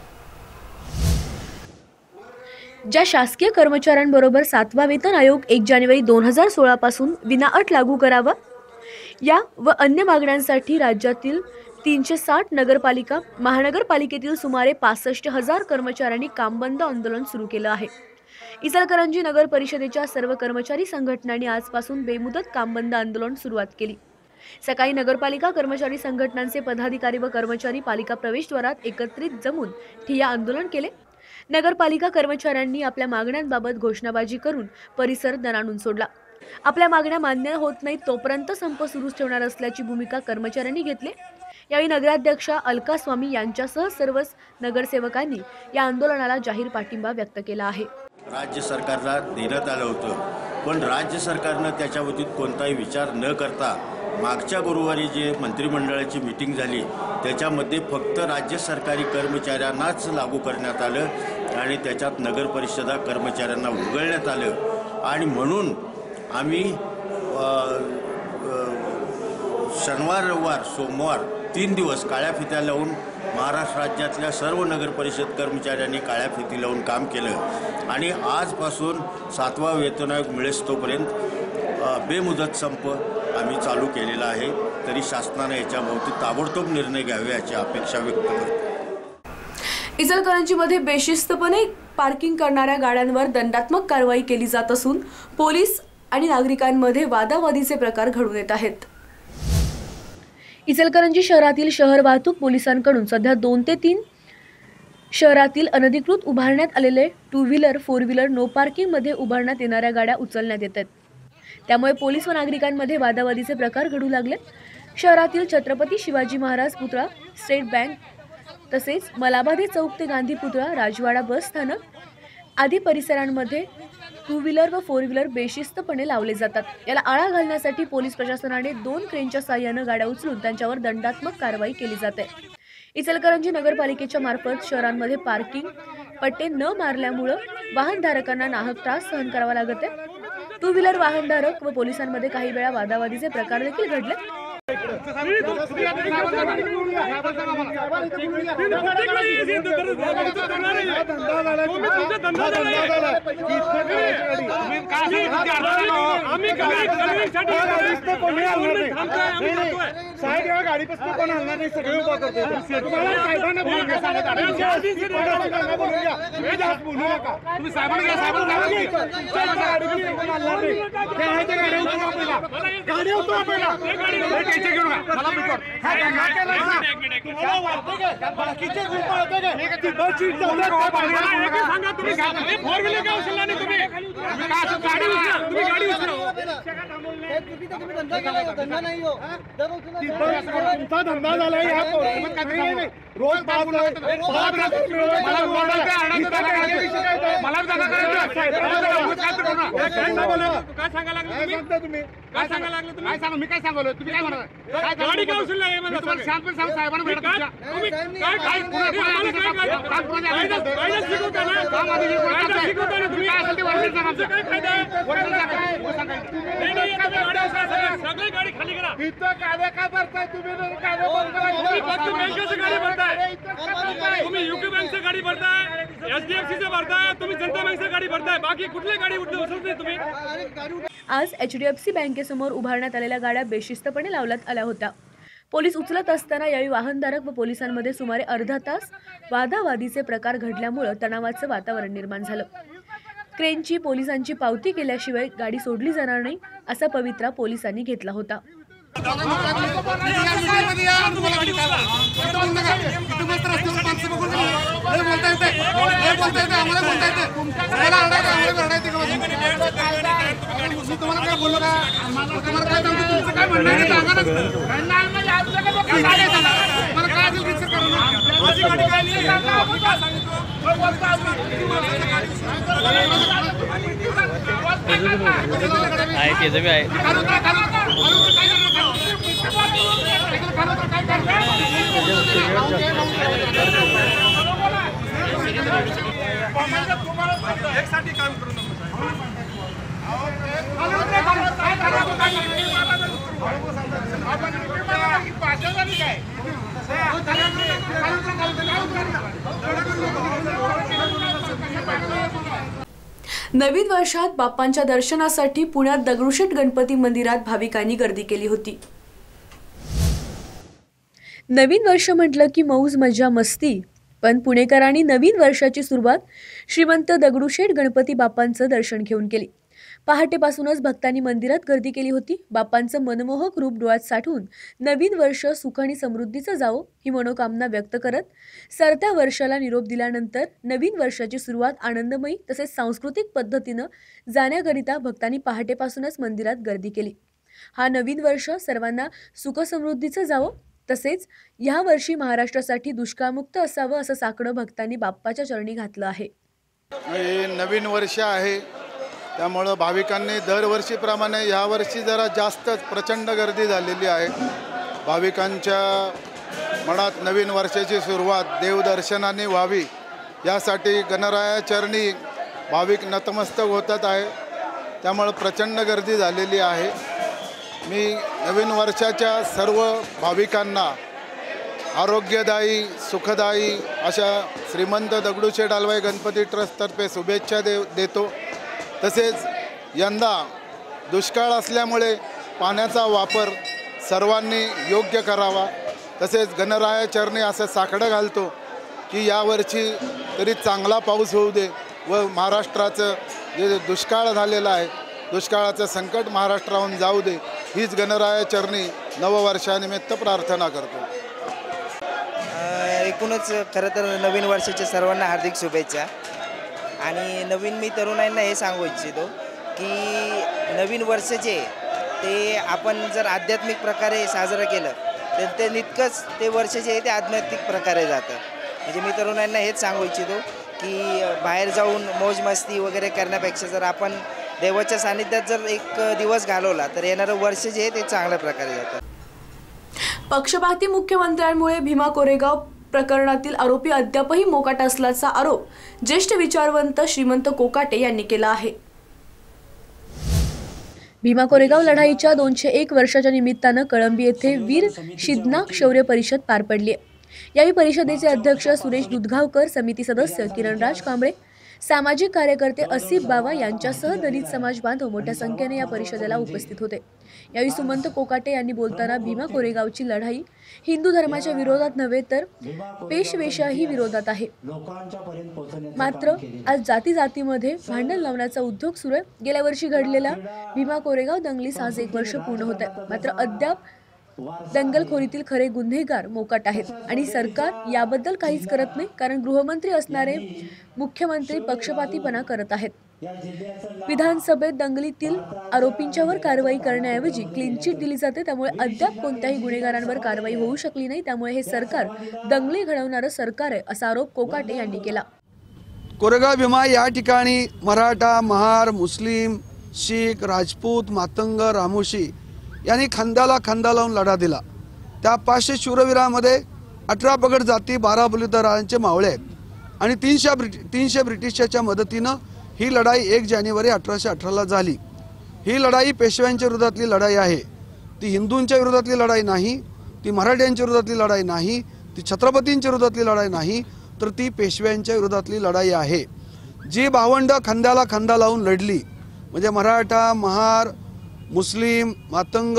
S1: ज्या शासकीय कर्मचाऱ्यांबरोबर 7वा वेतन आयोग 1 जानेवारी 2016 पासून विनाअट लागू करावा या व अन्य मागण्यांसाठी राज्यातील 360 नगरपालिका, महानगरपालिकेतील सुमारे 65,000 कर्मचाऱ्यांनी कामबंद आंदोलन सुरू केलं आहे. इचलकरंजी नगर परिषदेच्या सर्व कर्मचारी संघटनांनी आजपासून बेमुदत कामबंद आंदोलन सुरुवात केली. सकाळी नगरपालिका कर्मचारी संघटनांचे पदाधिकारी व कर्मचारी पालिका प्रवेशद्वारात एकत्रित जमून ठिय्या आंदोलन केले. नगरपालिका कर्मचाऱ्यांनी आपल्या मागण्यांबाबत घोषणाबाजी करून परिसर दणाणून सोडला. आपल्या मागण्या मान्य होत नाहीत तोपर्यंत संप सुरूच ठेवणार असल्याची भूमिका कर्मचाऱ्यांनी घेतली. यावेळी नगराध्यक्षा अलका स्वामी यांच्यासह सर्वच नगरसेवकांनी या आंदोलनाला जाहीर पाठिंबा व्यक्त केला आहे.
S14: राज्य सरकारला देण्यात आलं होतं, पण राज्य सरकारनं त्याच्या बाबतीत कोणताही विचार न करता मागच्या गुरुवारी जे मंत्रिमंडळाची मीटिंग झाली त्याच्यामध्ये फक्त राज्य सरकारी कर्मचाऱ्यांनाच लागू करण्यात आलं आणि त्याच्यात नगर परिषदा कर्मचाऱ्यांना वगळण्यात आलं. आणि म्हणून आम्ही शनिवार, रविवार, सोमवार 3 दिवस काळ्या फित्या लावून महाराष्ट्र राज्यातल्या सर्व नगर परिषद कर्मचाऱ्यांनी काळ्या फिती लावून काम केलं आणि आजपासून 7वा वेतन आयोग मिळेस्तोपर्यंत बेमुदत संप आम्ही चालू केलेला आहे. तरी शासनाने याच्याबाबतीत ताबडतोब निर्णय घ्यावे याची अपेक्षा व्यक्त करतो.
S1: इचलकरंजीमध्ये बेशिस्तपणे पार्किंग करणाऱ्या गाड्यांवर दंडात्मक कारवाई केली जात असून पोलीस आणि नागरिकांमध्ये वादावादीचे प्रकार घडून येत आहेत. इचलकरंजी शहरातील शहर वाहतूक पोलिसांकडून सध्या 2 ते 3 शहरातील अनधिकृत उभारण्यात आलेले 2 व्हीलर, 4 व्हीलर नो पार्किंगमध्ये उभारण्यात येणाऱ्या गाड्या उचलण्यात येत आहेत. त्यामुळे पोलीस व नागरिकांमध्ये वादावादीचे प्रकार घडू लागले. शहरातील छत्रपती शिवाजी महाराज पुतळा, स्टेट बँक तसेच मलाबादी चौक ते गांधी पुतळा, राजवाडा बस स्थानक आदी परिसरांमध्ये 2 व्हीलर व 4 व्हीलर बेशिस्तपणे लावले जातात. याला आळा घालण्यासाठी पोलीस प्रशासनाने 2 क्रेनच्या साहाय्याने गाड्या उचलून त्यांच्यावर दंडात्मक कारवाई केली जाते. इचलकरंजी नगरपालिकेच्या मार्फत शहरांमध्ये पार्किंग पट्टे न मारल्यामुळे वाहनधारकांना नाहक त्रास सहन करावा लागत आहे. 2 व्हीलर वाहनधारक व पोलिसांमध्ये काही वेळा वादावादीचे प्रकार देखील घडले.
S11: गाडीपासून कोण हलणार नाही, सगळे उभा करतो. तुम्हाला साहेबांना बोलू नका, बोलू नका. तुम्ही साहेबांना तुमचा धंदा झाला रोज काय सांगा लागलं तुम्ही? काय सांगा, मी काय सांगलो? तुम्ही काय म्हणता? गाडी का उचलला आहे मला सांगा. शांतपणे सांग साहेबांना भेटा तुमच्या. तुम्ही काय काय पुढे आम्हाला काय शिकवता ना? काम आधी शिकवता ना तुम्ही. काय असेल ते वरती सांगा. आमचं काय फायदा आहे? वरती सांगा. सगळी गाडी खाली करा. इथं कायदा का भरताय तुम्ही? कायदा बंद करा. तुम्ही फक्त बँकेची गाडी भरताय. तुम्ही युके बँकची गाडी भरताय, HDFCची भरताय, तुम्ही जनता बँकची गाडी भरताय. बाकी कुठली गाडी उचलत नाही तुम्ही.
S1: आज HDFC बँकेसमोर उभारण्यात आलेल्या गाड्या बेशिस्तपणे लावण्यात आल्या होत्या. पोलीस उचलत असताना यावेळी वाहनधारक व पोलिसांमध्ये सुमारे अर्धा तास वादावादीचे प्रकार घडल्यामुळे तणावाचं वातावरण निर्माण झालं. क्रेनची पोलिसांची पावती केल्याशिवाय गाडी सोडली जाणार नाही असा पवित्रा पोलिसांनी घेतला होता. नवीन वर्षात बाप्पांच्या दर्शनासाठी पुण्यात दगडूशेठ गणपती मंदिरात भाविकांनी गर्दी केली होती. नवीन वर्ष म्हटलं की मौज मजा मस्ती, पण पुणेकरांनी नवीन वर्षाची सुरुवात श्रीमंत दगडूशेठ गणपती बाप्पांचं दर्शन घेऊन केली. पहाटेपासूनच भक्तांनी मंदिरात गर्दी केली होती. बाप्पांचं मनमोहक रूप डोळ्यात साठवून नवीन वर्ष सुख आणि समृद्धीचं जावो ही मनोकामना व्यक्त करत सरत्या वर्षाला निरोप दिल्यानंतर नवीन वर्षाची सुरुवात आनंदमयी तसेच सांस्कृतिक पद्धतीनं जाण्याकरिता भक्तांनी पहाटेपासूनच मंदिरात गर्दी केली. हा नवीन वर्ष सर्वांना सुख समृद्धीचं जावो तसेच या वर्षी महाराष्ट्रासाठी दुष्काळमुक्त असावं असं साकडं भक्तांनी बाप्पाच्या चरणी घातलं आहे.
S15: हे नवीन वर्ष आहे त्यामुळं भाविकांनी दरवर्षीप्रमाणे यावर्षी जरा जास्तच प्रचंड गर्दी झालेली आहे. भाविकांच्या मनात नवीन वर्षाची सुरुवात देवदर्शनाने व्हावी यासाठी गणराया चरणी भाविक नतमस्तक होतात आहे. त्यामुळं प्रचंड गर्दी झालेली आहे. मी नवीन वर्षाच्या सर्व भाविकांना आरोग्यदायी सुखदायी अशा श्रीमंत दगडूशेठ हलवाई गणपती ट्रस्टतर्फे शुभेच्छा देतो. तसेच यंदा दुष्काळ असल्यामुळे पाण्याचा वापर सर्वांनी योग्य करावा. तसेच गणराया चरणी असं साकडं घालतो की यावर्षी तरी चांगला पाऊस होऊ दे व महाराष्ट्राचं जे दुष्काळ झालेलं आहे दुष्काळाचं संकट महाराष्ट्राहून जाऊ दे हीच गणराया चरणी नववर्षानिमित्त प्रार्थना करतो.
S16: एकूणच खरं तर नवीन वर्षाच्या सर्वांना हार्दिक शुभेच्छा. आणि नवीन मी तरुणांना हे सांगू इच्छितो की नवीन वर्ष जे ते आपण जर आध्यात्मिक प्रकारे साजरं केलं तर ते नितकंच ते वर्ष जे आहे ते आध्यात्मिक प्रकारे जातं. म्हणजे मी तरुणांना हेच सांगू इच्छितो की बाहेर जाऊन मौज मस्ती वगैरे करण्यापेक्षा जर आपण देवाच्या सानिध्यात जर एक दिवस घालवला तर येणारं वर्ष जे आहे ते चांगल्या प्रकारे जातं.
S1: पक्षपाती मुख्यमंत्र्यांमुळे भीमा कोरेगाव प्रकरणातील आरोपी अद्यापही मोकाट असल्याचा आरोप ज्येष्ठ विचारवंत श्रीमंत कोकाटे यांनी केला आहे. भीमा कोरेगाव लढाईच्या 201 वर्षाच्या निमित्तानं कळंबी येथे वीर शिदनाक शौर्य परिषद पार पडली आहे। यावेळी परिषदेचे अध्यक्ष सुरेश दुधगावकर, समिती सदस्य किरणराज कांबळे, सामाजिक कार्यकर्ते असिफ बावा यांच्यासह दलित समाज बांधव मोठ्या संख्येने या परिषदेला उपस्थित होते। यावेळी सुमंत कोकाटे यांनी बोलताना भीमा कोरेगावची लढाई हिंदू धर्माच्या विरोधात नव्हे तर पेशवेशाही विरोधात आहे। मात्र आज जाती जातीमध्ये भांडण लावण्याचा उद्योग सुरू आहे। गेल्या वर्षी घडलेला भीमा कोरेगाव दंगलीस आज 1 वर्ष पूर्ण होत आहे। मात्र अद्याप दंगलखोरीतील खरे गुन्हेगार मोकाट आहेत आणि सरकार याबद्दल काहीच करत नाही, कारण गृहमंत्री असणारे मुख्यमंत्री पक्षपातीपणा करत आहेत। विधानसभेत दंगलीतील आरोपींच्यावर कारवाई करण्याऐवजी क्लीन चिट दिली जाते, त्यामुळे अद्याप कोणत्याही गुन्हेगारांवर कारवाई होऊ शकली नाही। त्यामुळे हे सरकार दंगली घडवणारं सरकार आहे, असा आरोप कोकाटे यांनी केला।
S13: कोरेगाव भीमा या ठिकाणी मराठा, महार, मुस्लिम, शीख, राजपूत, मातंग, रामोशी यांनी खांद्याला खांदा लावून लढा दिला। त्या 500 शूरवीरांमध्ये 18 पगड जाती, 12 बलुतेदारांचे मावळे आहेत आणि 300 ब्रिटिशांच्या मदतीनं ही लढाई 1 जानेवारी 1818ला झाली। ही लढाई पेशव्यांच्या विरोधातली लढाई आहे। ती हिंदूंच्या विरोधातली लढाई नाही, ती मराठ्यांच्या विरोधातली लढाई नाही, ती छत्रपतींच्या विरोधातली लढाई नाही, तर ती पेशव्यांच्या विरोधातली लढाई आहे। जी भावंड खांद्याला खांदा लावून लढली म्हणजे मराठा, महार, मुस्लिम, मातंग,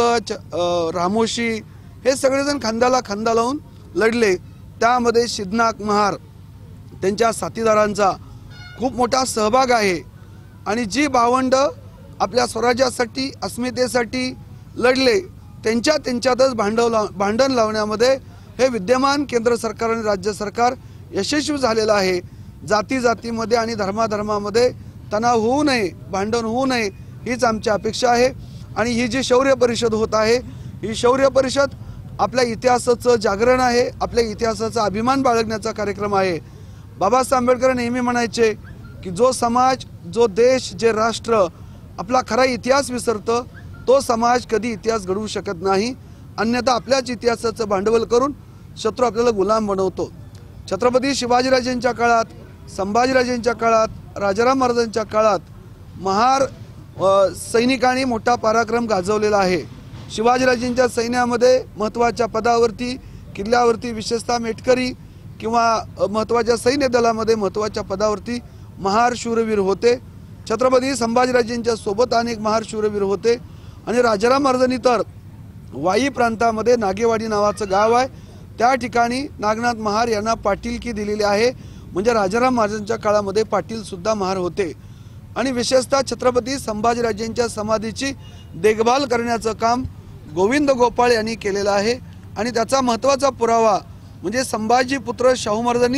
S13: रामोशी हे सगळेजण खांद्याला खांदा लावून लढले। त्यामध्ये शिदनाक महार त्यांच्या साथीदारांचा खूप मोठा सहभाग आहे आणि जी भावंड आपल्या स्वराज्यासाठी, अस्मितेसाठी लढले त्यांच्यातच भांडण लावण्यामध्ये हे विद्यमान केंद्र सरकार आणि राज्य सरकार यशस्वी झालेलं आहे। जाती जातीमध्ये आणि धर्माधर्मामध्ये तणाव होऊ नये, भांडण होऊ नये हीच आमची अपेक्षा आहे। आणि ही जी शौर्य परिषद होत आहे, ही शौर्य परिषद आपल्या इतिहासाचं जागरण आहे, आपल्या इतिहासाचा अभिमान बाळगण्याचा कार्यक्रम आहे। बाबासाहेब आंबेडकर नेहमी म्हणायचे की जो समाज, जो देश, जे राष्ट्र आपला खरा इतिहास विसरतं तो समाज कधी इतिहास घडवू शकत नाही, अन्यथा आपल्याच इतिहासाचं भांडवल करून शत्रू आपल्याला गुलाम बनवतो। छत्रपती शिवाजीराजेंच्या काळात, संभाजीराजेंच्या काळात, राजाराम महाराजांच्या काळात महार सैनिकांनी मोठा पराक्रम गाजवलेला आहे। शिवाजीराजेंच्या सैन्यामध्ये महत्त्वाच्या पदावरती, किल्ल्यावरती, विशेषतः मेटकरी किंवा महत्त्वाच्या सैन्य दलामध्ये महत्त्वाच्या पदावरती महार शूरवीर होते। छत्रपती संभाजीराजेंच्या सोबत अनेक महार शूरवीर होते आणि राजाराम महाराजांनी तर वाई प्रांतामध्ये नागेवाडी नावाचं गाव आहे, त्या ठिकाणी नागनाथ महार यांना पाटीलकी दिलेली आहे। म्हणजे राजाराम महाराजांच्या काळामध्ये पाटील सुद्धा महार होते आणि विशेषतः छत्रपती संभाजीराजेंच्या समाधीची देखभाल करण्याचं काम गोविंद गोपाळ यांनी केलेलं आहे आणि त्याचा महत्त्वाचा पुरावा म्हणजे संभाजी पुत्र शाहू महाराजांनी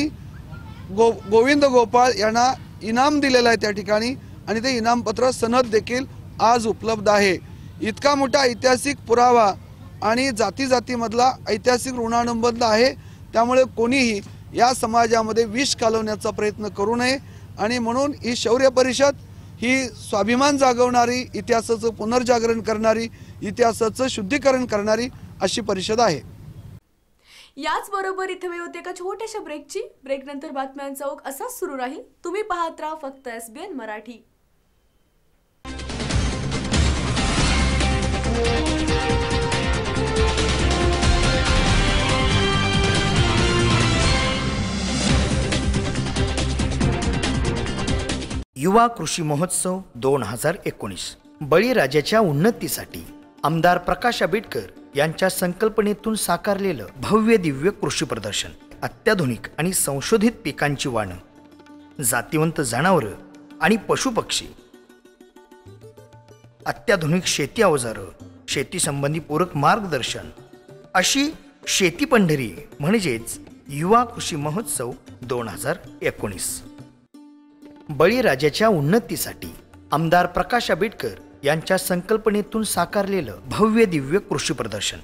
S13: गोविंद गोपाळ यांना इनाम दिलेलं आहे त्या ठिकाणी आणि ते इनामपत्र सनद देखील आज उपलब्ध आहे। इतका मोठा ऐतिहासिक पुरावा आणि जाती जातीमधला ऐतिहासिक ऋणानुबंध आहे, त्यामुळे कोणीही या समाजामध्ये विष कालवण्याचा प्रयत्न करू नये आणि म्हणून ही शौर्य परिषद ही स्वाभिमान जागवणारी, इतिहासाचं पुनर्जागरण करणारी, इतिहासाचं शुद्धीकरण करणारी अशी परिषद आहे।
S1: याच बरोबर इथे वेळ होते एका छोट्याशा ब्रेकची। ब्रेक नंतर बातम्यांचा ओघ असाच सुरू राहील। तुम्ही पाहत राहा फक्त SBN मराठी।
S2: युवा कृषी महोत्सव 2019 बळीराजाच्या उन्नतीसाठी आमदार प्रकाश आंबेडकर यांच्या संकल्पनेतून साकारलेलं भव्य दिव्य कृषी प्रदर्शन। अत्याधुनिक आणि संशोधित पिकांची वाण, जातिवंत जनावरं आणि पशुपक्षी, अत्याधुनिक शेती अवजारं, शेती संबंधी पूरक मार्गदर्शन अशी शेती पंढरी म्हणजेच युवा कृषी महोत्सव 2019 बळीराजाच्या उन्नतीसाठी आमदार प्रकाश आंबेडकर यांच्या संकल्पनेतून साकारलेलं भव्य दिव्य कृषी प्रदर्शन।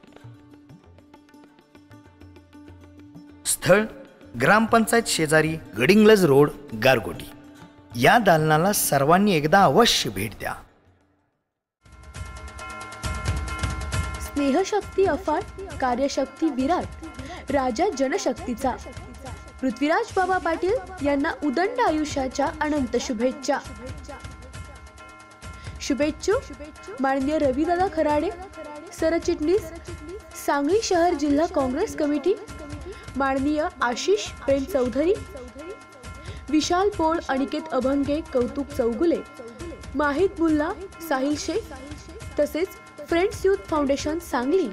S2: स्थळ ग्रामपंचायत शेजारी गडिंग्लज रोड, गारगोटी। या दालनाला सर्वांनी एकदा अवश्य भेट द्या।
S1: स्नेहशक्ती अफाट, कार्यशक्ती विराट, राजा जनशक्तीचा पृथ्वीराज बाबा पाटील यांना उदंड आयुष्याच्या अनंत शुभेच्छा। शुभेच्छुक माननीय रविदादा खराडे, सरचिटणीस सांगली शहर जिल्हा काँग्रेस कमिटी, माननीय आशिष प्रेम चौधरी, विशाल पोळ, अनिकेत अभंगे, कौतुक चौगुले, माहिद मुल्ला, साहिल शेख तसेच फ्रेंड्स यूथ फाउंडेशन सांगली।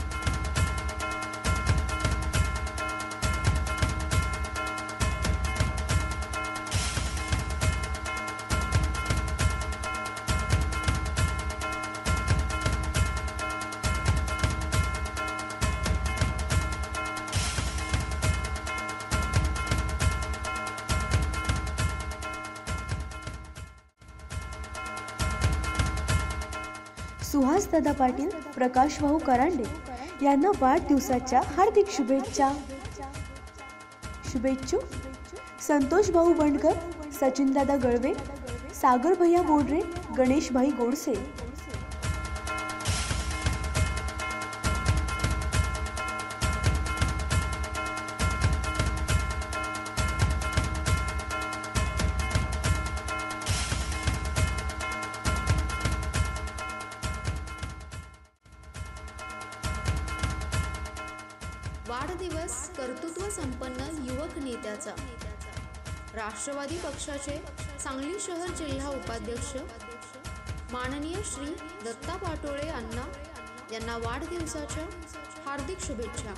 S1: सुहासदादा पाटील, प्रकाश भाऊ करांडे यांना वाढदिवसाच्या हार्दिक शुभेच्छा। शुभेच्छुक संतोष भाऊ बंडकर, सचिनदादा गळवे, सागर भैया बोडरे, गणेश भाई गोडसे।
S8: वाढदिवस कर्तृत्व संपन्न युवक नेत्याचा। राष्ट्रवादी पक्षाचे सांगली शहर जिल्हा उपाध्यक्ष माननीय श्री दत्ता पाटोळे अण्णा यांना वाढदिवसाच्या हार्दिक शुभेच्छा।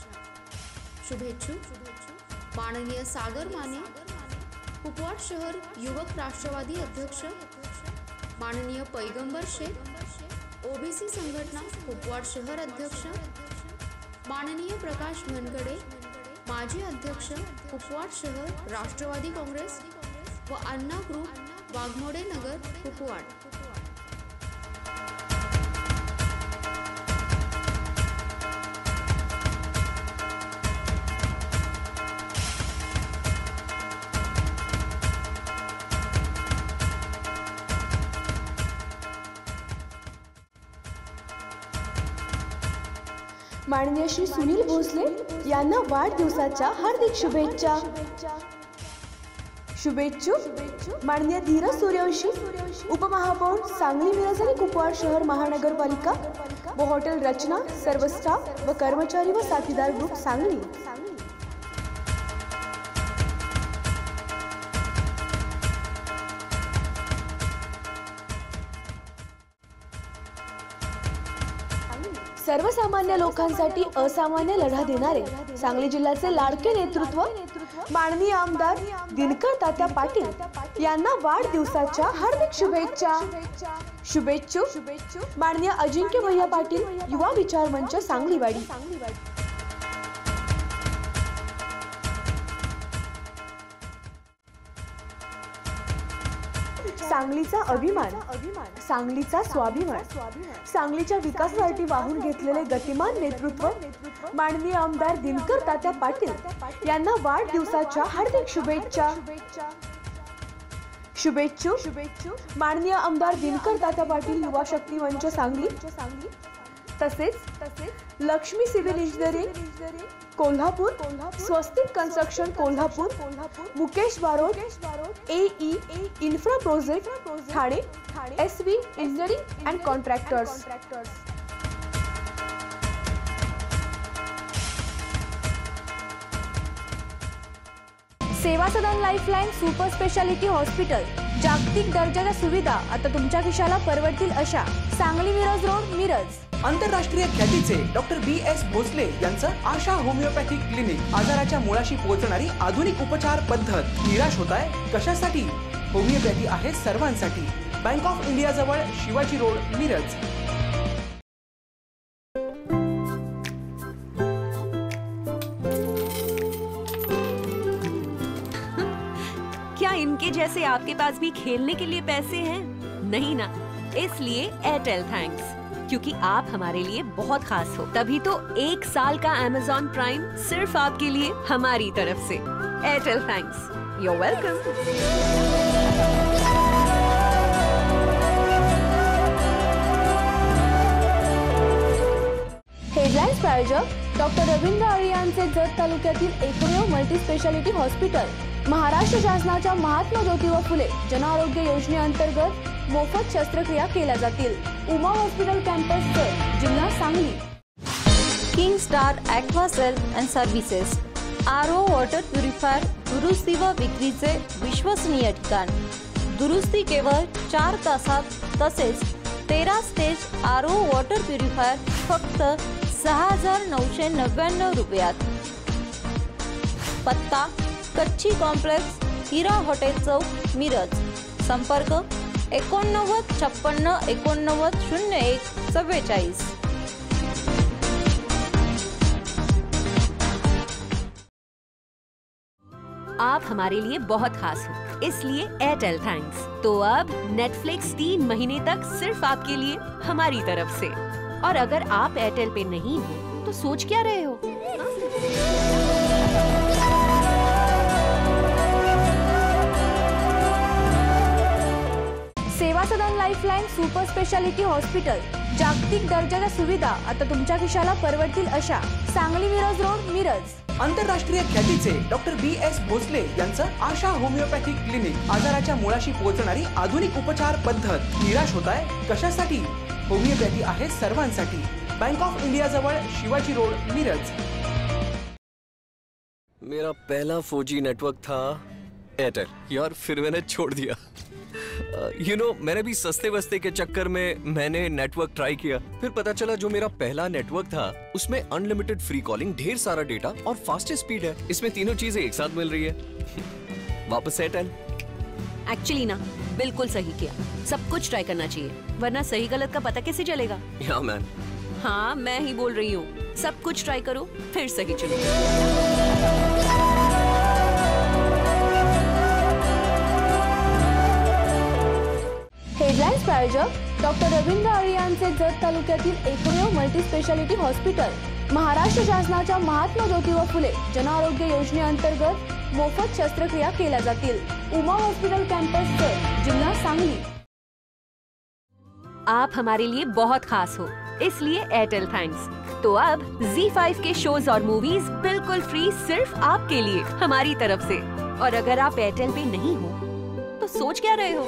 S8: शुभेच्छुक माननीय सागर माने, कुपवाड शहर युवक राष्ट्रवादी अध्यक्ष, माननीय पैगंबर शेख, ओबीसी संघटना कुपवाड शहर अध्यक्ष, माननीय प्रकाश मनगडे, माजी अध्यक्ष कुपवाड शहर राष्ट्रवादी काँग्रेस व अण्णा ग्रुप वाघमोडे नगर कुपवाड।
S1: माननीय श्री सुनील भोसले यांना वाढदिवसाच्या हार्दिक शुभेच्छा। शुभेच्छुक माननीय धीरज सूर्यवंशी, उपमहापौर सांगली मिरज आणि कुपवाड शहर महानगरपालिका व हॉटेल रचना, सर्व स्टाफ व कर्मचारी व साथीदार ग्रुप सांगली। सर्वसामान्य लोकांसाठी असामान्य लढा देणारे सांगली जिल्ह्याचे लाडके नेतृत्व माननीय आमदार दिनकर तात्या पाटील यांना वाढदिवसाच्या हार्दिक शुभेच्छा। शुभेच्छुक माननीय अजिंक्य भैया पाटील, युवा विचार मंच सांगलीवाडी। सांगलीचा अभिमान, सांगलीचा स्वाभिमान, सांगलीच्या विकासासाठी वाहून घेतलेले गतिमान नेतृत्व माननीय आमदार दिनकर तात्या पाटील यांना वाढदिवसाच्या हार्दिक शुभेच्छा। शुभेच्छुक माननीय आमदार दिनकर तात्या पाटील, युवा शक्ती मंच सांगली तसेच Lakshmi civil engineering Kolhapur, Swastik construction Kolhapur, Mukesh Barot, AE infra project Thane, SV engineering and contractors. Seva Sadan lifeline super speciality hospital, जागतिक दर्जाच्या सुविधा आता तुमच्या खिशाला परवडतील अशा। सांगली मिरज रोड, मिरज।
S5: आंतरराष्ट्रीय ख्यातीचे डॉक्टर BS भोसले यांचं आशा होमिओपॅथिक क्लिनिक, आजाराच्या मुळाशी पोहोचणारी आधुनिक उपचार पद्धत। निराश होताय कशासाठी? होमिओपॅथी आहे सर्वांसाठी। बँक ऑफ इंडिया जवळ, शिवाजी रोड, मिरज।
S7: क्या इनके जैसे आपके पास भी खेलने के लिए पैसे हैं? नहीं ना, इसलिए एयरटेल थैंक्स, क्योंकि आप हमारे लिए बहुत खास हो। तभी तो 1 साल का Amazon प्राइम सिर्फ आपके लिए हमारी तरफ से। Airtel thanks, you are welcome.
S1: Headlines प्रायोजक डॉक्टर रवींद्र अळी यांचे जत तालुक्यातील एकमेव मल्टी स्पेशालिटी हॉस्पिटल, महाराष्ट्र शासनाच्या महात्मा ज्योतिबा फुले जन आरोग्य योजनेअंतर्गत मोफत शस्त्रक्रिया केल्या जातील. उमा हॉस्पिटल कॅम्पस जिल्हा Sangli.
S17: King star Aquasel and services RO water purifier दुरुस्ती व विक्रीचे विश्वसनीय ठिकाण. दुरुस्ती केवळ 4 तासात, तसेच 13 स्टेज आरओ वॉटर प्युरिफायर फक्त 6,999 रुपयात. पत्ता कच्ची कॉम्प्लेक्स, हिरा हॉटेल चौक, मिरज. संपर्क 89 56 89 01 44.
S7: आप हमारे लिए बहुत खास हो, इसलिए एयरटेल थैंक्स. तो अब नेटफ्लिक्स 3 महीने तक सिर्फ आपके लिए हमारी तरफ से. और अगर आप एयरटेल पे नहीं हो तो सोच क्या रहे हो?
S1: Seva Sadan lifeline super speciality hospital. जागतिक दर्जाच्या सुविधा आता तुमच्या खिशाला परवडतील अशा. सांगली मिरज रोड, मिरज.
S5: आंतरराष्ट्रीय ख्यातीचे डॉक्टर BS भोसले यांचं आशा होमिओपॅथिक क्लिनिक. आजाराच्या मुळाशी पोहोचणारी आधुनिक उपचार पद्धत. निराश होताय कशासाठी? होमिओपॅथी आहे सर्वांसाठी. बँक ऑफ इंडिया जवळ, शिवाजी रोड, मिरज.
S6: मेरा पहला 4G नेटवर्क था एयरटेल, यार फिर मैंने छोड़ दिया. मैंने भी सस्ते वस्ते के चक्कर में मैंने नेटवर्क ट्राई किया. फिर पता चला जो मेरा पहला नेटवर्क था उसमें अनलिमिटेड फ्री कॉलिंग, ढेर सारा डेटा और फास्टेस्ट स्पीड है. इसमें तीनों चीजें एक साथ मिल रही है. वापस एयरटेल.
S7: एक्चुअली ना, बिल्कुल सही किया. सब कुछ ट्राई करना चाहिए, वरना सही गलत का पता कैसे चलेगा?
S6: या मैन.
S7: हाँ, मैं ही बोल रही हूँ. सब कुछ ट्राई करो, फिर सही चलो.
S1: हेडलाईन्स प्रायोजक डॉक्टर रवींद्र आळे यांचे जत तालुक्यातील एकमेव मल्टी स्पेशालिटी हॉस्पिटल. महाराष्ट्र शासनाच्या महात्मा ज्योतिबा फुले जन आरोग्य योजनेअंतर्गत मोफत शस्त्रक्रिया केल्या जातील. उमा हॉस्पिटल कॅम्पस जिल्हा सांगली.
S7: आप हमारे लिए बहुत खास हो, इसलिए एयरटेल थैंक्स. तो अब ZEE5 के शोज और मूवीज बिल्कुल फ्री सिर्फ आपके लिए हमारी तरफ से. और अगर आप एयरटेल पे नहीं हो तो सोच क्या रहे हो?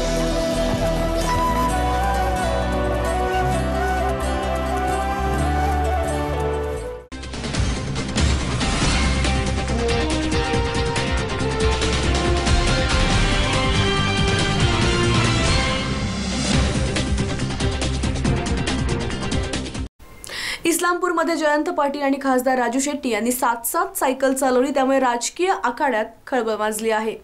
S1: इस्लामपूरमध्ये जयंत पाटील आणि खासदार राजू शेट्टी यांनी 7 सायकल चालवली, त्यामुळे राजकीय आखाड्यात खळबळ माजली आहे.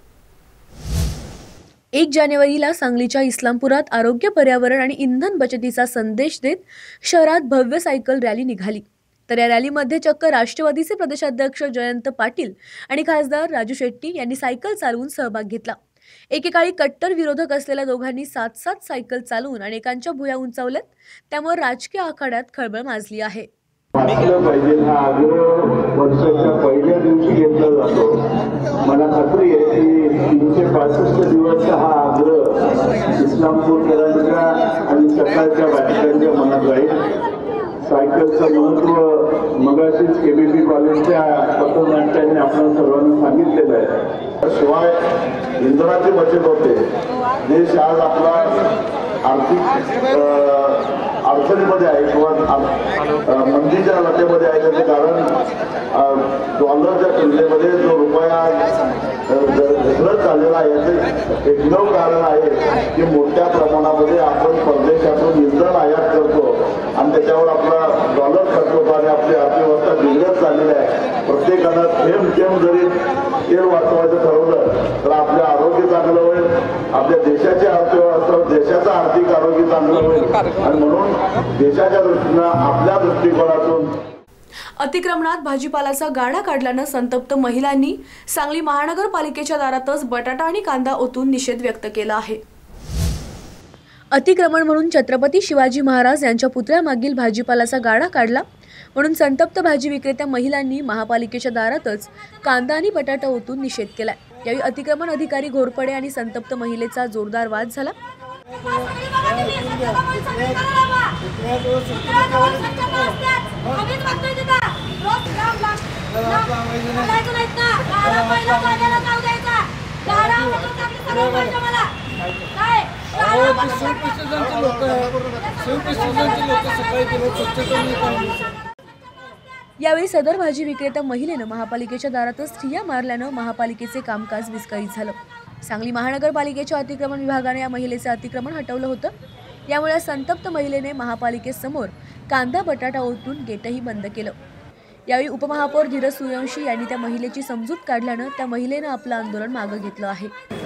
S1: 1 जानेवारीला सांगलीच्या इस्लामपुरात आरोग्य, पर्यावरण आणि इंधन बचतीचा संदेश देत शहरात भव्य सायकल रॅली निघाली. तर या रॅलीमध्ये चक्क राष्ट्रवादीचे प्रदेशाध्यक्ष जयंत पाटील आणि खासदार राजू शेट्टी यांनी सायकल चालवून सहभाग घेतला. एकेकाळी कट्टर विरोधक असलेल्या दोघांनी 7 सायकल चालवून अनेकांच्या भुया उंचावल्यात, त्यामुळे राजकीय आखाड्यात खळबळ माजली आहे.
S18: पाहिजे हा आग्रह वर्षाच्या पहिल्या दिवशी घेतला जातो. मला खात्री आहे की 365 दिवस हा आग्रह इस्लामपूरकरांच्या आणि सकाळच्या भाषिकांच्या मनात राहील. सायकलचं महत्त्व मगाशीच KBP कॉलेजच्या पथनाट्याने आपल्या सर्वांना सांगितलेलं आहे. शिवाय इंधनाची बचत होते. देश आज आपला आर्थिक अडचणीमध्ये आहे किंवा मंदीच्या लाटेमध्ये आहे. त्याचे कारण डॉलरच्या तुलनेमध्ये जो रुपया घसरत चाललेला आहे याचे एकमेव कारण आहे की मोठ्या प्रमाणामध्ये आपण परदेशातून इंधन आयात करतो आणि त्याच्यावर आपला डॉलर खर्च होतो आणि आपली अर्थव्यवस्था बिघडत चाललेली आहे. प्रत्येकानं थेंब जरी तेल वाचवायचं ठरवलं तर आपलं आरोग्य चांगलं होईल, आपल्या देशाची अर्थव्यवस्था, देशाचं आर्थिक आरोग्य चांगलं होईल. आणि म्हणून देशाच्या दृष्टीनं, आपल्या दृष्टिकोनातून
S1: अतिक्रमणात भाजीपाल्याचा गाडा काढल्यानं संतप्त महिलांनी सांगली महानगरपालिकेच्या दारातच बटाटा आणि कांदा ओतून निषेध व्यक्त केला आहे. अतिक्रमण म्हणून छत्रपती शिवाजी महाराज यांच्या पुतळ्यामागील भाजीपाल्याचा गाडा काढला म्हणून संतप्त भाजी विक्रेत्या महिलांनी महापालिकेच्या दारातच कांदा आणि बटाटा ओतून निषेध केला. यावेळी अतिक्रमण अधिकारी घोरपडे आणि संतप्त महिलेचा जोरदार वाद झाला. यावेळी सदर भाजी विक्रेता महिलेनं महापालिकेच्या दारातच ठिय्या मारल्यानं महापालिकेचे कामकाज विस्कळीत झालं. सांगली महानगरपालिकेच्या अतिक्रमण विभागाने या महिलेचे अतिक्रमण हटवलं होतं. यामुळे संतप्त महिलेने महापालिकेसमोर कांदा बटाटा ओतून गेटही बंद केलं. यावेळी उपमहापौर धीरज सूर्यवंशी यांनी त्या महिलेची समजूत काढल्यानं त्या महिलेनं आपलं आंदोलन मागे घेतलं आहे.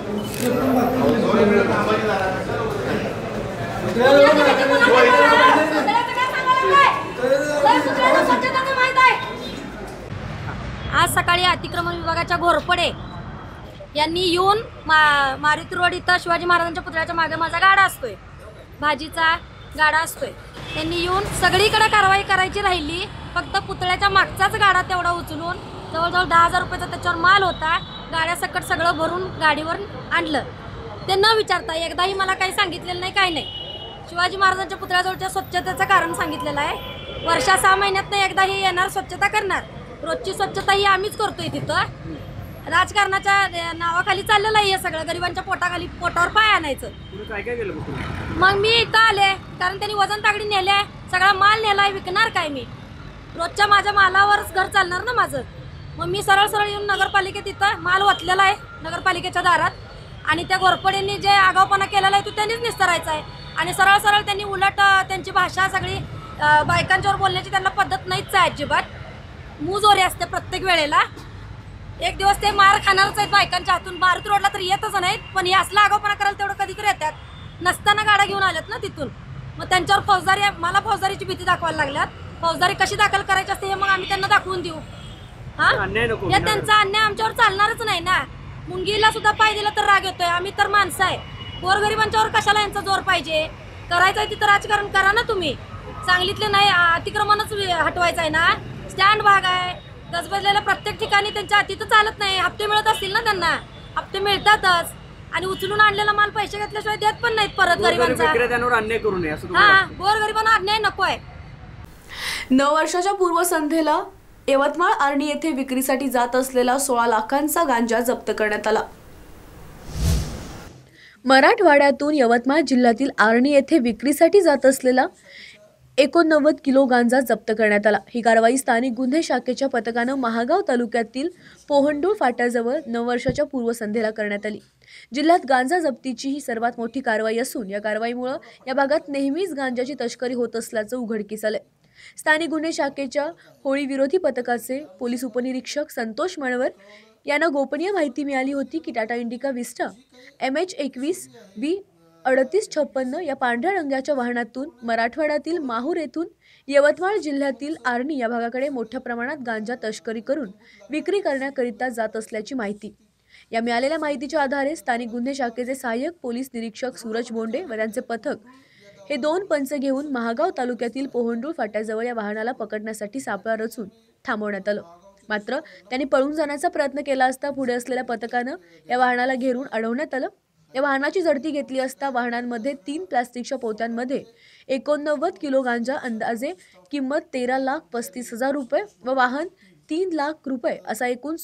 S19: आज सकाळी अतिक्रमण विभागाच्या घोरपडे यांनी येऊन मारुती रोड इथं शिवाजी महाराजांच्या पुतळ्याच्या मागे माझा गाडा असतोय, भाजीचा गाडा असतोय. त्यांनी येऊन सगळीकडे कारवाई करायची राहिली. फक्त पुतळ्याच्या मागचाच गाडा तेवढा उचलून जवळजवळ 10,000 रुपयाचा त्याच्यावर माल होता. गाड्यासकट सगळं भरून गाडीवर आणलं. ते न विचारता एकदाही मला काही सांगितलेलं नाही, काही नाही. शिवाजी महाराजांच्या पुतळ्याजवळच्या स्वच्छतेचं कारण सांगितलेलं आहे. वर्षा 6 महिन्यातनं एकदाही येणार, स्वच्छता करणार. रोजची स्वच्छता ही आम्हीच करतोय. तिथं राजकारणाच्या नावाखाली चाललेलं आहे हे सगळं. गरिबांच्या पोटावर पाय आणायचं.
S20: काय काय केलं
S19: मग मी इथं आले कारण त्यांनी वजन तागडी नेले, सगळा माल नेलाय. विकणार काय मी? रोजच्या माझ्या मालावरच घर चालणार ना माझं. मग मी सरळ सरळ येऊन नगरपालिकेत इथं माल ओतलेला आहे नगरपालिकेच्या दारात. आणि त्या घोरपडेंनी जे आगाऊपणा केलेला आहे तो त्यांनीच निस्तरायचा आहे. आणि सरळ सरळ त्यांनी उलट त्यांची भाषा सगळी बायकांच्यावर बोलण्याची त्यांना पद्धत नाहीच आहे अजिबात. मूजोरी असते प्रत्येक वेळेला. एक दिवस ते मार खाणारच आहेत बायकांच्या हातून. मारुती रोडला तर येतच नाहीत, पण हे असला आगाऊपणा करायला तेवढं कधीतरी येतात. नसताना गाड्या घेऊन आल्यात ना तिथून. मग त्यांच्यावर फौजदारी, मला फौजदारीची भीती दाखवायला लागल्यात. फौजदारी कशी दाखल करायची असते हे मग आम्ही त्यांना दाखवून देऊ. हा, हे त्यांचा अन्याय आमच्यावर चालणारच नाही ना. मुंगीला सुद्धा पाय दिला तर राग येतोय. आम्ही तर माणसं आहे. गोरगरिबांच्यावर कशाला यांचा जोर पाहिजे? करायचं आहे तिथं राजकारण करा ना तुम्ही. सांगलीतले नाही अतिक्रमणच हटवायचं आहे ना. स्टँड भाग आहे, गजबजलेल्या प्रत्येक ठिकाणी त्यांच्या तिथं चालत नाही. हप्ते मिळत असतील ना त्यांना, हप्ते मिळतातच. आणि उचलून आणलेला माल पैसे घेतल्याशिवाय देत पण नाहीत परत गरिबांचा.
S20: अन्याय करू नये असं
S19: हा, गोरगरिबांना अन्याय नको आहे.
S1: नववर्षाच्या पूर्वसंध्येला यवतमाळ आर्णी येथे विक्रीसाठी जात असलेला 16 लाखांचा गांजा जप्त करण्यात आला. मराठवाड्यातून यवतमाळ जिल्ह्यातील आर्णी येथे विक्रीसाठी जात असलेला 89 किलो गांजा जप्त करण्यात आला. ही कारवाई स्थानिक गुन्हे शाखेच्या पथकानं महागाव तालुक्यातील पोहंडूळ फाट्याजवळ नववर्षाच्या पूर्वसंध्येला करण्यात आली. जिल्ह्यात गांजा जप्तीची ही सर्वात मोठी कारवाई असून या कारवाईमुळे या भागात नेहमीच गांजाची तस्करी होत असल्याचं उघडकीस आलंय. स्थानिक गुन्हे शाखेच्या होळी विरोधी पथकाचे पोलीस उपनिरीक्षक संतोष मणवर यांना गोपनीय माहिती मिळाली होती की टाटा इंडिका विस्टा MH21B 3856 या पांढऱ्या रंगाच्या वाहनातून मराठवाड्यातील माहूर येथून यवतमाळ जिल्ह्यातील आर्णी या भागाकडे मोठ्या प्रमाणात गांजा तस्करी करून विक्री करण्याकरिता जात असल्याची माहिती. या मिळालेल्या माहितीच्या आधारे स्थानिक गुन्हे शाखेचे सहाय्यक पोलीस निरीक्षक सूरज बोंडे व त्यांचे पथक हे 2 पंच घेऊन महागाव तालुक्यातील पोहंडूळ फाट्याजवळ या वाहनाला पकडण्यासाठी सापळा रचून थांबवण्यात आलं. मात्र त्यांनी पळून जाण्याचा प्रयत्न केला असता पुढे असलेल्या पथकानं या वाहनाला घेरून अडवण्यात आलं. या वाहनाची झडती घेतली असता वाहनांमध्ये 3 प्लास्टिकच्या पोत्यांमध्ये 89 किलो गांजा, अंदाजे किंमत 13,35,000 रुपये व वाहन 3 लाख रुपये असा एकूण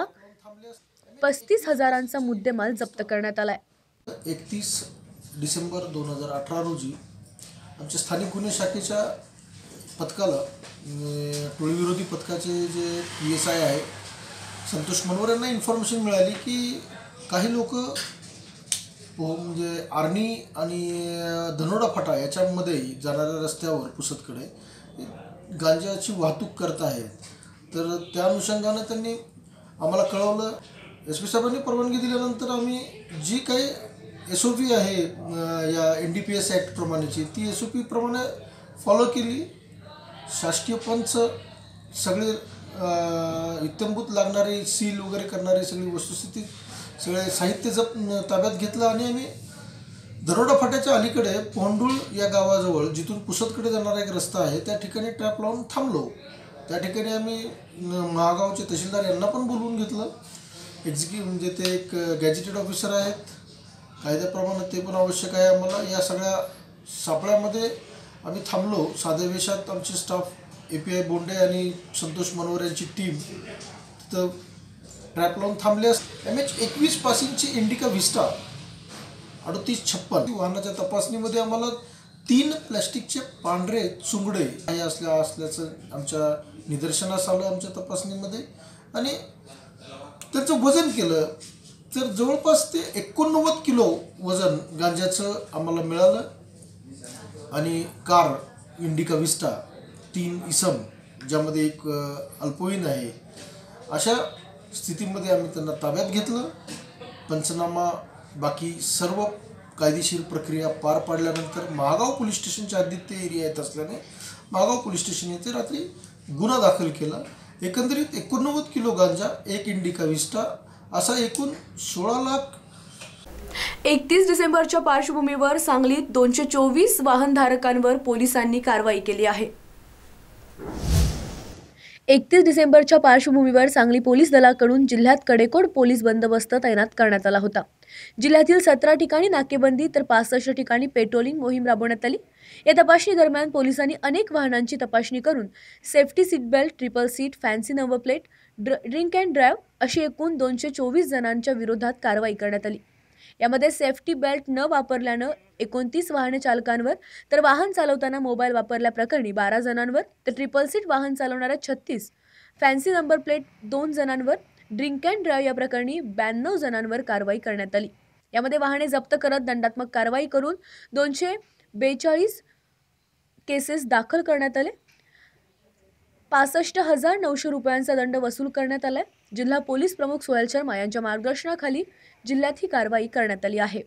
S1: 16,35,000चा मुद्देमाल जप्त करण्यात आलाय.
S21: 31 डिसेंबर 2018 रोजी आमच्या स्थानिक गुन्हे शाखेच्या पथकाला टोळी विरोधी पथकाचे जे PSI आहे संतोष मनवर यांना इन्फॉर्मेशन मिळाली की काही लोक म्हणजे आर्णी आणि धनोडा फाटा याच्यामध्ये जाणाऱ्या रस्त्यावर पुसदकडे गांजाची वाहतूक करत आहेत. तर त्या अनुषंगानं त्यांनी आम्हाला कळवलं. SP साहेबांनी परवानगी दिल्यानंतर आम्ही जी काही SOP आहे या NDPS ॲक्ट प्रमाणेची ती SOP प्रमाणे फॉलो केली. शासकीय पंच सगळे इत्यंभूत लागणारे सील वगैरे करणारी सगळी वस्तुस्थिती सगळे साहित्य ताब्यात घेतलं आणि आम्ही दरोडा फाट्याच्या अलीकडे पोहंडूळ या गावाजवळ जिथून पुसदकडे जाणारा एक रस्ता आहे त्या ठिकाणी ट्रॅप लावून थांबलो. त्या ठिकाणी आम्ही महागावचे तहसीलदार यांना पण बोलवून घेतलं. म्हणजे ते एक गॅजेटेड ऑफिसर आहेत, कायद्याप्रमाणे ते पण आवश्यक आहे आम्हाला. या सगळ्या सापळ्यामध्ये आम्ही थांबलो. साध्या वेशात आमचे स्टाफ API बोंडे आणि संतोष मनवर यांची टीम तिथं ट्रॅप लावून थांबल्यास MH21 पासिंगची इंडिका विस्टा 3856 वाहनाच्या तपासणीमध्ये आम्हाला 3 प्लॅस्टिकचे पांढरे चुंगडे हे असल्याचं आमच्या निदर्शनास आलं आमच्या तपासणीमध्ये. आणि त्याचं वजन केलं तर जवळपास ते 89 किलो वजन गांजाचं आम्हाला मिळालं. आणि कार इंडिका विस्टा 3 इसम ज्यामध्ये एक अल्पवयीन आहे अशा स्थितीमध्ये आम्ही त्यांना ताब्यात घेतलं. पंचनामा बाकी सर्व कायदेशीर प्रक्रिया पार पाडल्यानंतर महागाव पोलीस स्टेशनच्या हद्दीत ते एरिया येत असल्याने महागाव पोलीस स्टेशन येथे रात्री गुन्हा दाखल केला. एकंदरीत 89 किलो गांजा, 1 इंडिका विस्टा असा एकूण 16 लाख.
S1: 31 डिसेंबरच्या पार्श्वभूमीवर सांगलीत 224 वाहनधारकांवर पोलिसांनी कारवाई केली आहे. 31 डिसेंबरच्या पार्श्वभूमीवर सांगली पोलीस दलाकडून जिल्ह्यात कडेकोट पोलीस बंदोबस्त तैनात करण्यात आला होता. जिल्ह्यातील 17 ठिकाणी नाकेबंदी तर 65 ठिकाणी पेट्रोलिंग मोहीम राबवण्यात आली. या तपासणी दरम्यान पोलिसांनी अनेक वाहनांची तपासणी करून safety seat belt, triple seat, fancy number plate, drink and drive अशी एकूण 224 जणांच्या विरोधात कारवाई करण्यात आली. यामध्ये सेफ्टी बेल्ट न वापरल्यानं 29 वाहन चालकांवर, तर वाहन चालवताना मोबाईल वापरल्याप्रकरणी 12 जणांवर, तर ट्रिपल सीट वाहन चालवणाऱ्या 36, फॅन्सी नंबर प्लेट 2 जणांवर, ड्रिंक अँड ड्राईव्ह या प्रकरणी 92 जणांवर कारवाई करण्यात आली. यामध्ये वाहने जप्त करत दंडात्मक कारवाई करून 242 केसेस दाखल करण्यात आले. 65,900 रुपयांचा दंड वसूल करण्यात आलाय. जिल्हा पोलीस प्रमुख सोहेल शर्मा यांच्या मार्गदर्शनाखाली जिल्ह्यात ही कारवाई करण्यात आली आहे.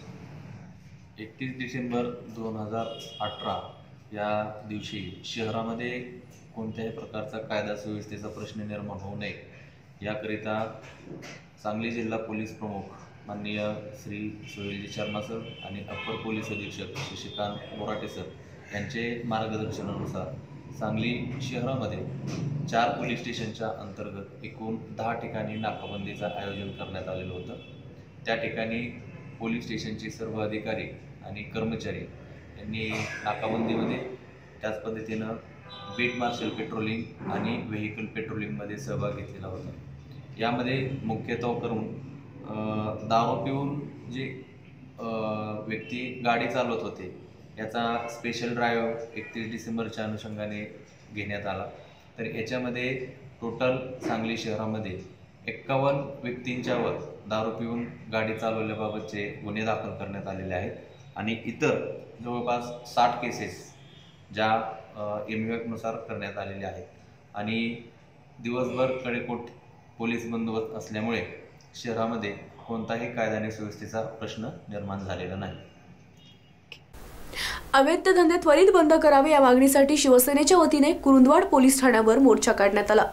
S3: 31 डिसेंबर 2018 या दिवशी शहरामध्ये कोणत्याही प्रकारचा कायदा सुव्यवस्थेचा प्रश्न निर्माण होऊ नये याकरिता सांगली जिल्हा पोलीस प्रमुख माननीय श्री सोहेलजी शर्मा सर आणि अप्पर पोलीस अधीक्षक शशिकांत मोराटे सर यांचे मार्गदर्शनानुसार सांगली शहरामध्ये 4 पोलीस स्टेशनच्या अंतर्गत एकूण 10 ठिकाणी नाकाबंदीचं आयोजन करण्यात आलेलं होतं. त्या ठिकाणी पोलीस स्टेशनचे सर्व अधिकारी आणि कर्मचारी यांनी नाकाबंदीमध्ये त्याच पद्धतीनं बीट मार्शल पेट्रोलिंग आणि व्हेकल पेट्रोलिंगमध्ये सहभाग घेतलेला होता. यामध्ये मुख्यत्वे करून दारू पिऊन जे व्यक्ती गाडी चालवत होते याचा स्पेशल ड्राईव्ह 31 डिसेंबरच्या अनुषंगाने घेण्यात आला. तर याच्यामध्ये टोटल सांगली शहरामध्ये 51 व्यक्तींच्यावर दारू पिऊन गाडी चालवल्याबाबतचे गुन्हे दाखल करण्यात आलेले आहेत आणि इतर जवळपास 60 केसेस ज्या MUACनुसार करण्यात आलेले आहेत. आणि दिवसभर कडेकोट पोलीस बंदोबस्त असल्यामुळे शहरामध्ये कोणताही कायदा आणि सुव्यवस्थेचा प्रश्न निर्माण झालेला नाही.
S1: अवैध धंदे त्वरित बंद करावे या मागणीसाठी शिवसेनेच्या वतीने कुरुंदवाड पोलीस ठाण्यावर मोर्चा काढण्यात आला.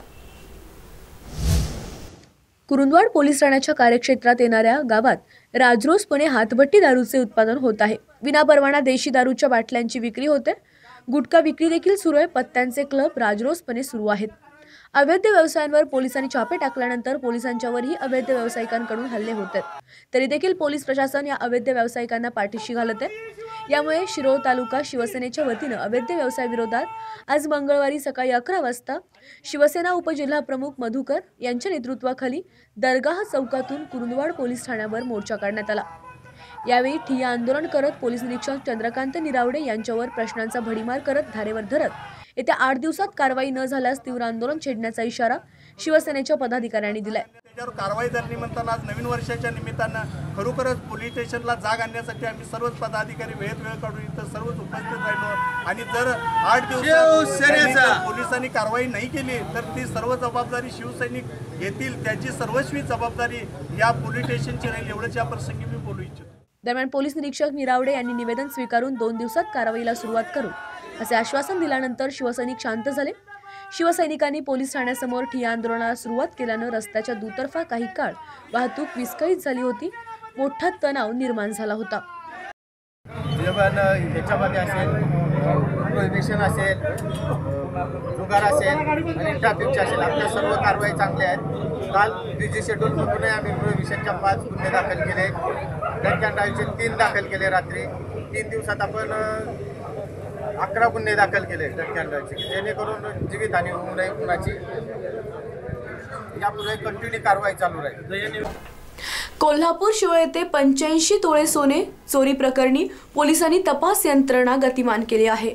S1: कुरुंदवाड पोलीस ठाण्याच्या कार्यक्षेत्रात येणाऱ्या गावात राजरोसपणे हातभट्टी दारूचे उत्पादन होत आहे. विनापरवाना देशी दारूच्या बाटल्यांची विक्री होते. गुटखा विक्री देखील सुरू आहे. पत्त्यांचे क्लब राजरोसपणे सुरू आहेत. अवैध व्यवसायांवर पोलिसांनी छापे टाकल्यानंतर पोलिसांच्यावरही अवैध व्यावसायिकांकडून हल्ले होत आहेत. तरी देखील पोलीस प्रशासन या अवैध व्यावसायिकांना पाठीशी घालत आहे. यामुळे शिरोळ तालुका शिवसेनेच्या वतीनं अवैध व्यवसायाविरोधात आज मंगळवारी सकाळी 11 वाजता शिवसेना उपजिल्हा प्रमुख मधुकर यांच्या नेतृत्वाखाली दरगाह चौकातून कुरुंदवाड पोलीस ठाण्यावर मोर्चा काढण्यात आला. यावेळी ठिय्या आंदोलन करत पोलीस निरीक्षक चंद्रकांत निरावडे यांच्यावर प्रश्नांचा भडीमार करत धारेवर धरत येत्या 8 दिवसात कारवाई न झाल्यास तीव्र आंदोलन छेडण्याचा इशारा शिवसेनेच्या पदाधिकाऱ्यांनी दिलाय.
S22: त्याच्यावर कारवाई जर निमित्तानं आज नवीन वर्षाच्या निमित्तानं खरोखरच पोलीस स्टेशनला जाग आणण्यासाठी आम्ही सर्वच पदाधिकारी वेळेत वेळ काढून इथं सर्वच उपस्थित राहिलो. आणि जर 8 दिवसात पोलिसांनी कारवाई नाही केली तर ती सर्व जबाबदारी शिवसैनिक घेतील. त्याची सर्वस्वी जबाबदारी या पोलीस स्टेशनची राहील एवढंच या प्रसंगी मी बोलू इच्छितो.
S1: दरम्यान पोलीस निरीक्षक निरावडे यांनी निवेदन स्वीकारून 2 दिवसात कारवाईला सुरुवात करू असे आश्वासन दिल्यानंतर शिवसैनिक शांत झाले. शिवसैनिकांनी पोलीस ठाण्यासमोर ठिय्या आंदोलनाला सुरुवात केल्यानं रस्त्याच्या दुतर्फा काही काळ वाहतूक विस्कळीत झाली होती. मोठा तणाव निर्माण झाला होता.
S23: याच्यामध्ये असेल प्रोहिबिशन असेल, जुगार असेल आणि ट्रॅफिकचे असेल, आपल्या सर्व कारवाई चांगल्या आहेत. काल बिझी शेड्यूलमधूनही आम्ही प्रोहिबिशनच्या 5 गुन्हे दाखल केले, ड्रंक अँड ड्राईव्हचे 3 दाखल केले. रात्री 3 दिवसात आपण 11 गुन्हे दाखल केले ड्रंक अँड ड्राईव्हचे, जेणेकरून जीवितहानी होऊ नये कुणाची. यापुढे कंटिन्यू कारवाई चालू राहील.
S1: कोल्हापूर शिरोळ येथे 85 तोळे सोने चोरी प्रकरणी पोलिसांनी तपास यंत्रणा गतिमान केली आहे.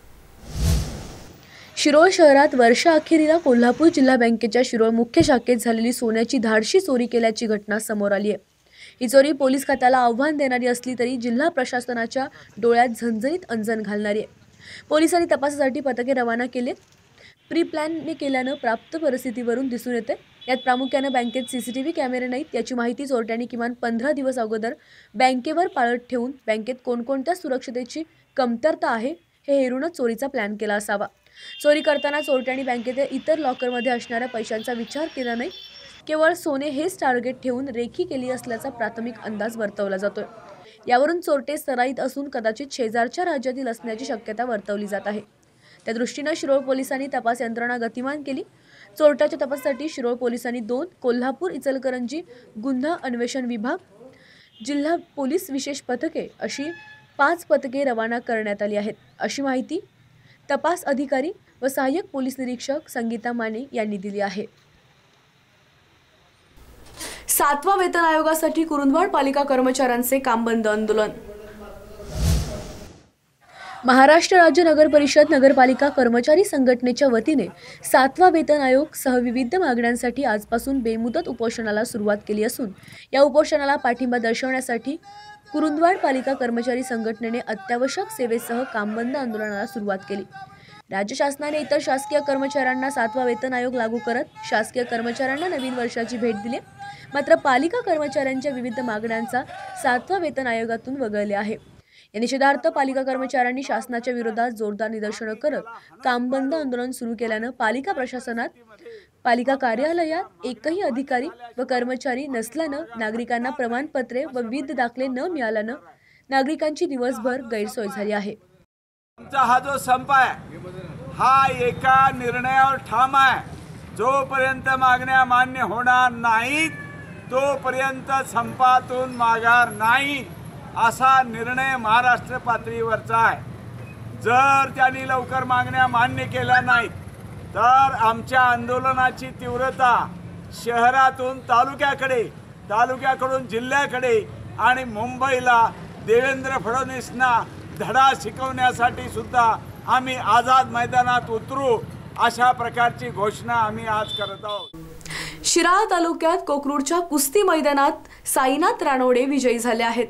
S1: शिरोळ शहरात वर्षा अखेरीला कोल्हापूर जिल्हा बँकेच्या शिरोळ मुख्य शाखेत झालेली सोन्याची धाडशी चोरी केल्याची घटना समोर आली आहे. ही चोरी पोलीस खात्याला आव्हान देणारी असली तरी जिल्हा प्रशासनाच्या डोळ्यात झणझणीत अंजन घालणारी आहे. पोलिसांनी तपासासाठी पथके रवाना केले. प्री प्लॅनने केल्यानं प्राप्त परिस्थितीवरून दिसून येते. यात प्रामुख्याने बँकेत CCTV कॅमेरे नाहीत याची माहिती चोरट्यांनी किमान 15 दिवस अगोदर बँकेवर पाळत ठेवून बँकेत कोणकोणत्या सुरक्षतेची कमतरता आहे हे हेरूनच चोरीचा प्लॅन केला असावा. चोरी करताना चोरट्यांनी बँकेतील इतर लॉकरमध्ये असणाऱ्या पैशांचा विचार केला नाही. केवळ सोने हेच टार्गेट ठेवून रेखी केली असल्याचा प्राथमिक अंदाज वर्तवला जातोय. यावरून चोरटे सराईत असून कदाचित शेजारच्या राज्यातील असण्याची शक्यता वर्तवली जात आहे. त्या दृष्टीनं शिरोळ पोलिसांनी तपास यंत्रणा गतिमान केली. चोरट्याच्या तपासासाठी शिरोळ पोलिसांनी 2, कोल्हापूर इचलकरंजी गुन्हा अन्वेषण विभाग, जिल्हा पोलीस विशेष पथके अशी 5 पथके रवाना करण्यात आली आहेत, अशी माहिती तपास अधिकारी व सहाय्यक पोलीस निरीक्षक संगीता माने यांनी दिली आहे. 7वा वेतन आयोगासाठी कुरुंदवाड पालिका कर्मचाऱ्यांचे काम बंद आंदोलन. महाराष्ट्र राज्य नगर परिषद नगरपालिका कर्मचारी संघटनेच्या वतीने 7वा वेतन आयोग सह विविध मागण्यांसाठी आजपासून बेमुदत उपोषणाला सुरुवात केली असून या उपोषणाला पाठिंबा दर्शवण्यासाठी कुरुंदवाड पालिका कर्मचारी संघटनेने अत्यावश्यक सेवेसह कामबंद आंदोलनाला सुरुवात केली. राज्य शासनाने इतर शासकीय कर्मचाऱ्यांना 7वा वेतन आयोग लागू करत शासकीय कर्मचाऱ्यांना नवीन वर्षाची भेट दिली. मात्र पालिका कर्मचाऱ्यांच्या विविध मागण्यांचा 7वा वेतन आयोगातून वगळले आहे. या निषेधार्थ पालिका कर्मचाऱ्यांनी शासनाच्या विरोधात जोरदार निदर्शनं करत कामबंद आंदोलन सुरू केल्यानं पालिका प्रशासनात पालिका कार्यालयात एकही अधिकारी व कर्मचारी नसल्यानं नागरिकांना प्रमाणपत्रे व विविध दाखले न मिळाल्यानं नागरिकांची दिवसभर गैरसोय झाली आहे.
S4: हा जो संप आहे हा एका निर्णयावर ठाम आहे. जोपर्यंत मागण्या मान्य होणार नाहीत तोपर्यंत संपातून माघार नाही असा निर्णय महाराष्ट्र पातळीवरचा आहे. जर त्यांनी लवकर मागण्या मान्य केल्या नाहीत तर आमच्या आंदोलनाची तीव्रता शहरातून तालुक्याकडे, तालुक्याकडून जिल्ह्याकडे आणि मुंबईला देवेंद्र फडणवीसांना धडा शिकवण्यासाठी सुद्धा आम्ही आझाद मैदानात उतरू अशा प्रकारची घोषणा आम्ही आज करत आहोत.
S1: शिराळा तालुक्यात कोकरूडच्या कुस्ती मैदानात साईनाथ रानोडे विजयी झाले आहेत.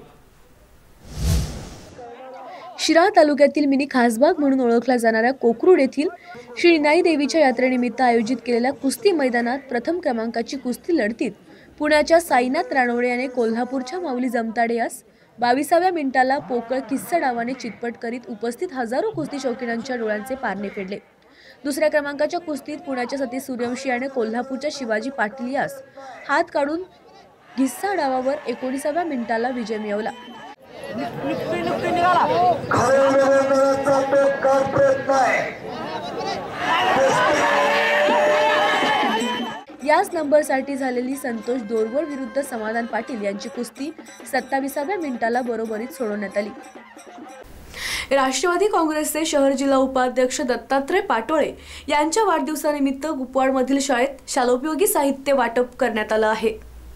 S1: शिराळा तालुक्यातील मिनी खासबाग म्हणून ओळखला जाणाऱ्या कोकरूड येथील श्री निनाई देवीच्या यात्रेनिमित्त आयोजित केलेल्या कुस्ती मैदानात प्रथम क्रमांकाची कुस्ती लढतीत पुण्याच्या साईनाथ रानोडे याने कोल्हापूरच्या माऊली जमताडे यास 22व्या मिनिटाला पोकळ किस्सा डावाने चितपट करीत उपस्थित हजारो कुस्ती शौकीनांच्या डोळ्यांचे पारणे फेडले. दुसऱ्या क्रमांकाच्या कुस्तीत पुण्याच्या सतीश सूर्यवंशी याने कोल्हापूरच्या शिवाजी पाटील यास हात काढून किस्सा डावावर 19व्या मिनिटाला विजय मिळवला. याच नंबरसाठी झालेली संतोष दोरवड विरुद्ध समाधान पाटील यांची कुस्ती 27व्या मिनिटाला बरोबरीत सोडवण्यात आली. राष्ट्रवादी काँग्रेसचे शहर जिल्हा उपाध्यक्ष दत्तात्रय पाटोळे यांच्या वाढदिवसानिमित्त कुपवाडमधील शाळेत शालोपयोगी साहित्य वाटप करण्यात आलं आहे.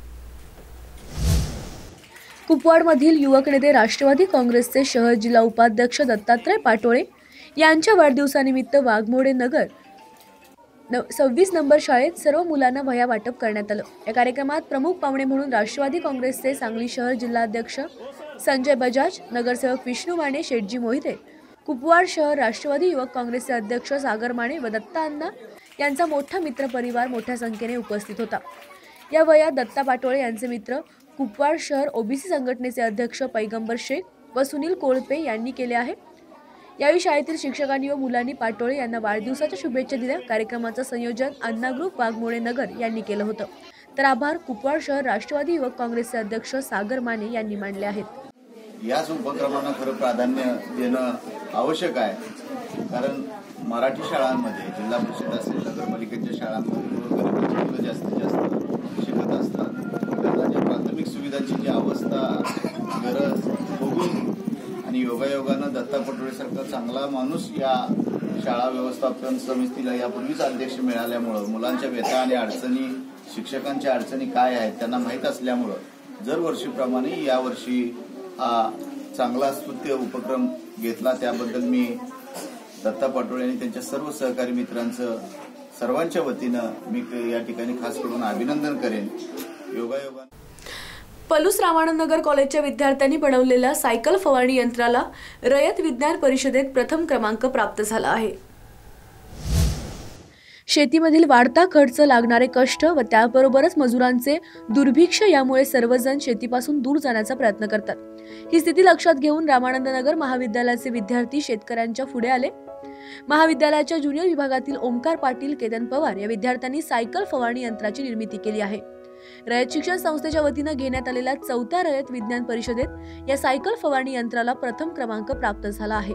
S1: कुपवाडमधील युवक नेते राष्ट्रवादी काँग्रेसचे शहर जिल्हा उपाध्यक्ष दत्तात्रय पाटोळे यांच्या वाढदिवसानिमित्त वाघमोडे नगर 26 नंबर शाळेत सर्व मुलांना वह्या वाटप करण्यात आलं. या कार्यक्रमात प्रमुख पाहुणे म्हणून राष्ट्रवादी काँग्रेसचे सांगली शहर जिल्हाध्यक्ष संजय बजाज, नगरसेवक विष्णू माने, शेटजी मोहिते, कुपवाड शहर राष्ट्रवादी युवक काँग्रेसचे अध्यक्ष सागर माने व दत्ता अण्णा यांचा मोठा मित्र परिवार मोठ्या संख्येने उपस्थित होता. या वह्या दत्ता पाटोळे यांचे मित्र कुपवाड शहर ओबीसी संघटनेचे अध्यक्ष पैगंबर शेख व सुनील कोळपे यांनी केले आहे. यावेळी शाळेतील शिक्षकांनी व मुलांनी पाटोळे यांना वाढदिवसाच्या शुभेच्छा दिल्या. कार्यक्रमाचं संयोजन अण्णा ग्रुप वाघमोडे नगर यांनी केलं होतं. तर आभार कुपवाड शहर राष्ट्रवादी युवक काँग्रेसचे अध्यक्ष सागर माने यांनी मानले आहेत.
S12: याच उपक्रमांना खरं प्राधान्य देणं आवश्यक आहे, कारण मराठी शाळांमध्ये जिल्हा परिषद असेल नगरपालिकेच्या शाळांमध्ये मुलं जास्तीत जास्त शिकत असतात. त्यांना ज्या प्राथमिक सुविधांची जी अवस्था गरज बघून आणि योगायोगानं दत्ता पाटोळेसारखा चांगला माणूस या शाळा व्यवस्थापन समितीला यापूर्वीच अध्यक्ष मिळाल्यामुळं मुलांच्या व्यथा आणि अडचणी, शिक्षकांच्या अडचणी काय आहेत त्यांना माहीत असल्यामुळं दरवर्षीप्रमाणे यावर्षी हा चांगला स्तुत्य उपक्रम घेतला. त्याबद्दल मी दत्ता पाटोळे आणि त्यांच्या सर्व सहकारी मित्रांचं सर्वांच्या वतीनं मी या ठिकाणी खास करून अभिनंदन करेन. योगायोगा
S1: पलूस रामानंदनगर कॉलेजच्या विद्यार्थ्यांनी बनवलेल्या सायकल फवारणी यंत्राला रयत विज्ञान परिषदेत प्रथम क्रमांक प्राप्त झाला आहे. शेतीमधील वाढता खर्च, लागणारे कष्ट व त्याबरोबरच मजुरांचे दुर्भिक्ष यामुळे सर्वजण शेतीपासून दूर जाण्याचा प्रयत्न करतात. ही स्थिती लक्षात घेऊन रामानंदनगर महाविद्यालयाचे विद्यार्थी शेतकऱ्यांच्या पुढे आले. महाविद्यालयाच्या ज्युनियर विभागातील ओमकार पाटील, केतन पवार या विद्यार्थ्यांनी सायकल फवारणी यंत्राची निर्मिती केली आहे. रयत शिक्षण संस्थेच्या वतीनं घेण्यात आलेल्या 4थ्या रयत विज्ञान परिषदेत या सायकल फवारणी यंत्राला प्रथम क्रमांक प्राप्त झाला आहे.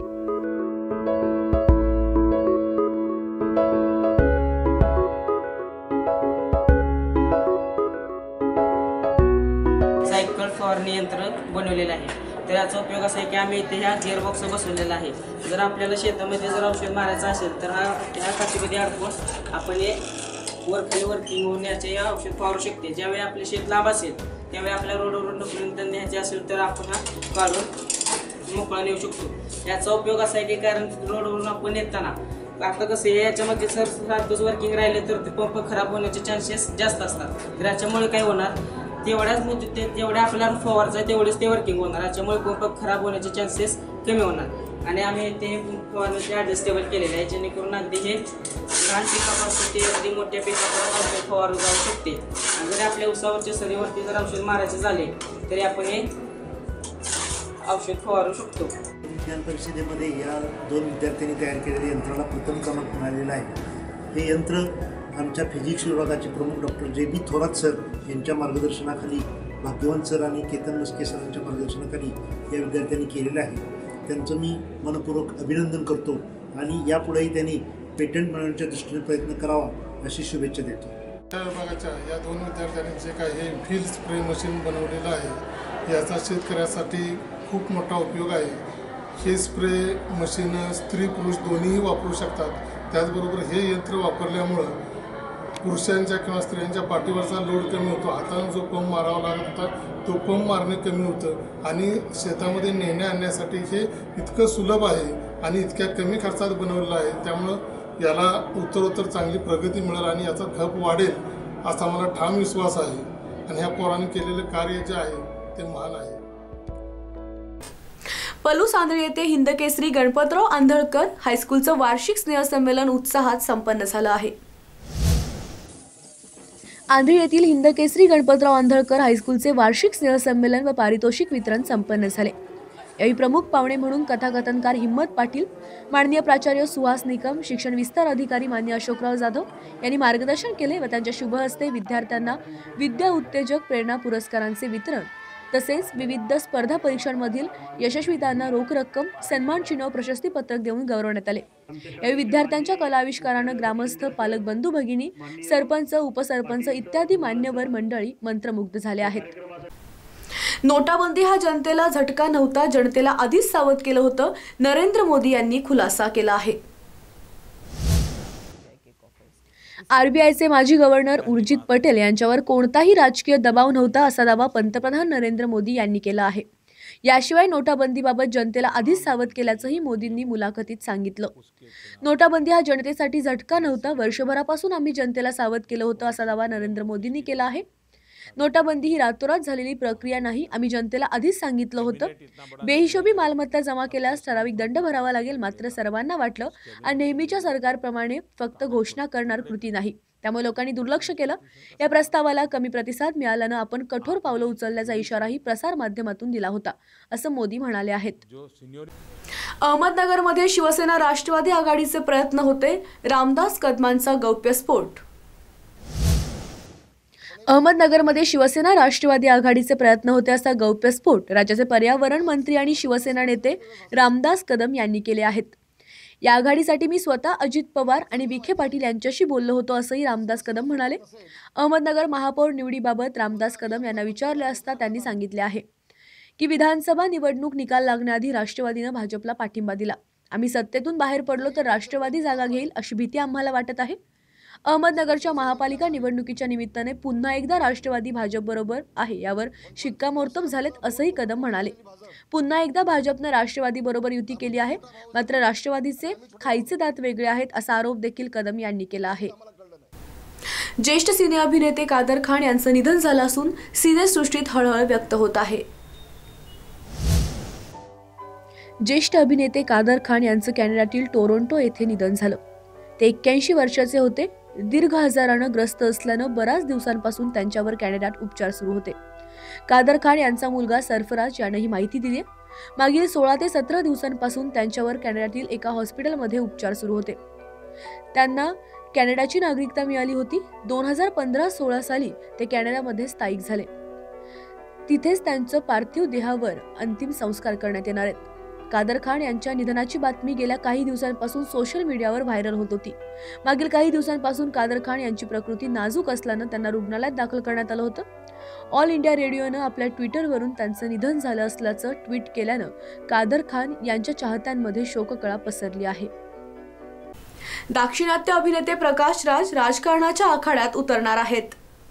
S9: सायकल फवारणी यंत्र बनवलेलं आहे. तर याचा उपयोग असा आहे की आम्ही इथे ह्या गिअरबॉक्स बसवलेला आहे. जर आपल्याला शेतामध्ये जर औषध मारायचं असेल तर ह्या काचीमध्ये अडकून आपण हे वरखाली वर्किंग होऊन याचे औषध फवारू शकते. ज्यावेळी आपले शेत लांब असेल त्यावेळी आपल्या रोडवरून ढकलून न्यायचे असेल तर आपण हा काढून मोकळा नेऊ शकतो. याचा उपयोग असा आहे की कारण रोडवरून आपण येताना आता कसं आहे याच्यामध्ये जर सारखंच वर्किंग राहिले तर ते पंप खराब होण्याचे चान्सेस जास्त असतात. तर याच्यामुळे काय होणार, तेवढ्याच म्हणजे जेवढ्या आपल्याला फवारायचं आहे तेवढेच ते वर्किंग होणार. याच्यामुळे पंप खराब होण्याचे चान्सेस कमी होणार. आणि आम्ही ते फवारण्याचे ॲडजस्टेबल केलेले आहे जेणेकरून अगदी हे लहान पिकापासून ते अगदी मोठ्या पिकापर्यंत औषध फवारलं जाऊ शकते. आणि जरी आपल्या उसावरच्या सरीवरती जर औषध मारायचे झाले तरी आपण हे औषध फवारू शकतो.
S10: विज्ञान परिषदेमध्ये या 2 विद्यार्थ्यांनी तयार केलेल्या यंत्राला प्रथम क्रमांक मिळालेला आहे. हे यंत्र आमच्या फिजिक्स विभागाचे प्रमुख डॉक्टर JB थोरात सर यांच्या मार्गदर्शनाखाली, भाग्यवंत सर आणि केतन मस्के सरांच्या मार्गदर्शनाखाली या विद्यार्थ्यांनी केलेलं आहे. त्यांचं मी मनपूर्वक अभिनंदन करतो आणि यापुढेही त्यांनी पेटंट मिळवण्याच्या दृष्टीने प्रयत्न करावा अशी शुभेच्छा देतो.
S11: त्या विभागाच्या या 2 विद्यार्थ्यांनी जे काही हे फील्ड स्प्रे मशीन बनवलेलं आहे याचा शेतकऱ्यासाठी खूप मोठा उपयोग आहे. हे स्प्रे मशीन स्त्री पुरुष दोन्हीही वापरू शकतात. त्याचबरोबर हे यंत्र वापरल्यामुळं पुरुषांच्या किंवा स्त्रियांच्या पाठीवरचा लोड कमी होतो. हाताने जो पंप मारावा लागत होता तो पंप मारणे कमी होतं आणि शेतामध्ये नेण्या आणण्यासाठी हे इतकं सुलभ आहे आणि इतक्या कमी खर्चात बनवलेलं आहे. त्यामुळं याला उत्तरोत्तर चांगली प्रगती मिळेल आणि याचा खप वाढेल असा मला ठाम विश्वास आहे. आणि ह्या पोरांनी केलेले कार्य जे आहे ते महान आहे.
S1: पलूस आंधळी येथे हिंदकेसरी गणपतराव आंधळकर हायस्कूलचं वार्षिक स्नेहसंमेलन उत्साहात संपन्न झालं आहे. आंधळी येथील हिंदकेसरी गणपतराव आंधळकर हायस्कूलचे वार्षिक स्नेहसंमेलन व पारितोषिक वितरण संपन्न झाले. यावेळी प्रमुख पाहुणे म्हणून कथाकथनकार हिम्मत पाटील, माननीय प्राचार्य सुहास निकम, शिक्षण विस्तार अधिकारी मान्य अशोकराव जाधव यांनी मार्गदर्शन केले व त्यांच्या शुभ हस्ते विद्यार्थ्यांना विद्या उत्तेजक प्रेरणा पुरस्कारांचे वितरण तसेच विविध स्पर्धा परीक्षांमधील यशस्वीतांना रोख रक्कम, सन्मान चिन्ह, प्रशस्ती पत्रक देऊन गौरवण्यात आले. यावेळी विद्यार्थ्यांच्या कला आविष्कारानं ग्रामस्थ, पालक बंधू भगिनी, सरपंच, उपसरपंच इत्यादी मान्यवर मंडळी मंत्रमुग्ध झाले आहेत. नोटाबंदी हा जनतेला झटका नव्हता, जनतेला आधीच सावध केलं होतं, नरेंद्र मोदी यांनी खुलासा केला आहे. RBIचे माजी गव्हर्नर उर्जित पटेल यांच्यावर कोणताही राजकीय दबाव नव्हता असा दावा पंतप्रधान नरेंद्र मोदी यांनी केला आहे. याशिवाय नोटाबंदीबाबत जनतेला आधीच सावध केल्याचंही मोदींनी मुलाखतीत सांगितलं. नोटाबंदी हा जनतेसाठी झटका नव्हता, वर्षभरापासून आम्ही जनतेला सावध केलं होतं असा दावा नरेंद्र मोदींनी केला आहे. नोटाबंदी ही रातोरात झालेली प्रक्रिया नाही, आम्ही जनतेला आधीच सांगितलं होतं. बेहिशोबी मालमत्ता जमा केल्यास ठराविक दंड भरावा लागेल, मात्र सर्वांना वाटलं आणि नेहमीच्या सरकारप्रमाणे फक्त घोषणा करणार, कृती नाही, त्यामुळे लोकांनी दुर्लक्ष केलं. या प्रस्तावाला कमी प्रतिसाद मिळाल्यानं आपण कठोर पावलं उचलल्याचा इशाराही प्रसार माध्यमातून दिला होता असं मोदी म्हणाले आहेत. अहमदनगरमध्ये शिवसेना राष्ट्रवादी आघाडीचे प्रयत्न होते, रामदास कदमांचा गौप्यस्फोट. अहमदनगरमध्ये शिवसेना राष्ट्रवादी आघाडीचे प्रयत्न होते असा गौप्यस्फोट राज्याचे पर्यावरण मंत्री आणि शिवसेना नेते रामदास कदम यांनी केले आहेत. या आघाडीसाठी मी स्वतः अजित पवार आणि विखे पाटील यांच्याशी बोललो होतो असंही रामदास कदम म्हणाले. अहमदनगर महापौर निवडीबाबत रामदास कदम यांना विचारले असता त्यांनी सांगितले आहे की विधानसभा निवडणूक निकाल लागण्याआधी राष्ट्रवादीनं भाजपला पाठिंबा दिला. आम्ही सत्तेतून बाहेर पडलो तर राष्ट्रवादी जागा घेईल अशी भीती आम्हाला वाटत आहे. अहमदनगरच्या महापालिका निवडणुकीच्या निमित्ताने पुन्हा एकदा राष्ट्रवादी भाजपबरोबर आहे यावर शिक्कामोर्तब झालेत असंही कदम म्हणाले. पुन्हा एकदा भाजपनं राष्ट्रवादी बरोबर युती केली आहे, मात्र राष्ट्रवादीचे खाईचे दात वेगळे आहेत असा आरोप देखील कदम यांनी केला आहे. ज्येष्ठ सिने अभिनेते कादर खान यांचं निधन झालं असून सिनेसृष्टीत हळहळ व्यक्त होत आहे. ज्येष्ठ अभिनेते कादर खान यांचं कॅनडातील टोरंटो येथे निधन झालं. ते 81 वर्षाचे होते. दीर्घ आजारानं ग्रस्त असल्यानं बऱ्याच दिवसांपासून त्यांच्यावर कॅनडात उपचार सुरू होते. कादर खान यांचा मुलगा सरफराज यानं ही माहिती दिली. मागील 16 ते 17 दिवसांपासून त्यांच्यावर कॅनडातील एका हॉस्पिटलमध्ये उपचार सुरू होते. त्यांना कॅनडाची नागरिकता मिळाली होती. 2015-16 साली ते कॅनडामध्ये स्थायिक झाले. तिथेच त्यांचं पार्थिव देहावर अंतिम संस्कार करण्यात येणार आहेत. कादर खान यांच्या निधनाची बातमी गेल्या काही दिवसांपासून सोशल मीडियावर व्हायरल होत होती. मागील काही दिवसांपासून कादर खान यांची प्रकृती नाजूक असल्यानं त्यांना रुग्णालयात दाखल करण्यात आलं होतं. ऑल इंडिया रेडिओनं आपल्या ट्विटरवरून त्यांचं निधन झालं असल्याचं ट्विट केल्यानं कादर खान यांच्या चाहत्यांमध्ये शोककळा पसरली आहे. दाक्षिणात्य अभिनेते प्रकाश राज राजकारणाच्या आखाड्यात उतरणार आहेत.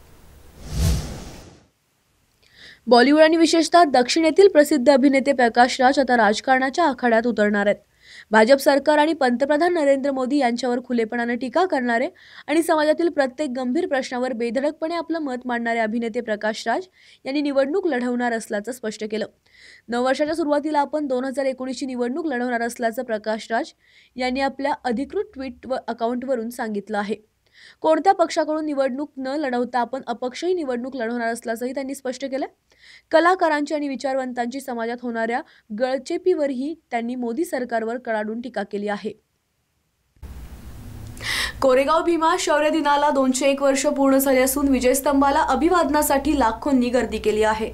S1: बॉलिवूड आणि विशेषतः दक्षिणेतील प्रसिद्ध अभिनेते प्रकाश राज आता राजकारणाच्या आखाड्यात उतरणार आहेत. भाजप सरकार आणि पंतप्रधान नरेंद्र मोदी यांच्यावर खुलेपणाने टीका करणारे आणि समाजातील प्रत्येक गंभीर प्रश्नावर बेधडकपणे आपलं मत मांडणारे अभिनेते प्रकाश राज यांनी निवडणूक लढवणार असल्याचं स्पष्ट केलं. नववर्षाच्या सुरुवातीला आपण 2019ची निवडणूक लढवणार असल्याचं प्रकाश राज यांनी आपल्या अधिकृत ट्विट अकाउंटवरून सांगितलं आहे. कोणत्या पक्षाकडून निवडणूक न लढवता आपण अपक्षही निवडणूक लढवणार असल्याचंही त्यांनी स्पष्ट केलं. कलाकारांची आणि विचारवंतांची समाजात होणाऱ्या गळचेपीवरही त्यांनी मोदी सरकारवर कडाडून टीका केली आहे. कोरेगाव भीमा शौर्य दिनाला 201 वर्ष पूर्ण झाली असून विजयस्तंभाला अभिवादनासाठी लाखोंनी गर्दी केली आहे.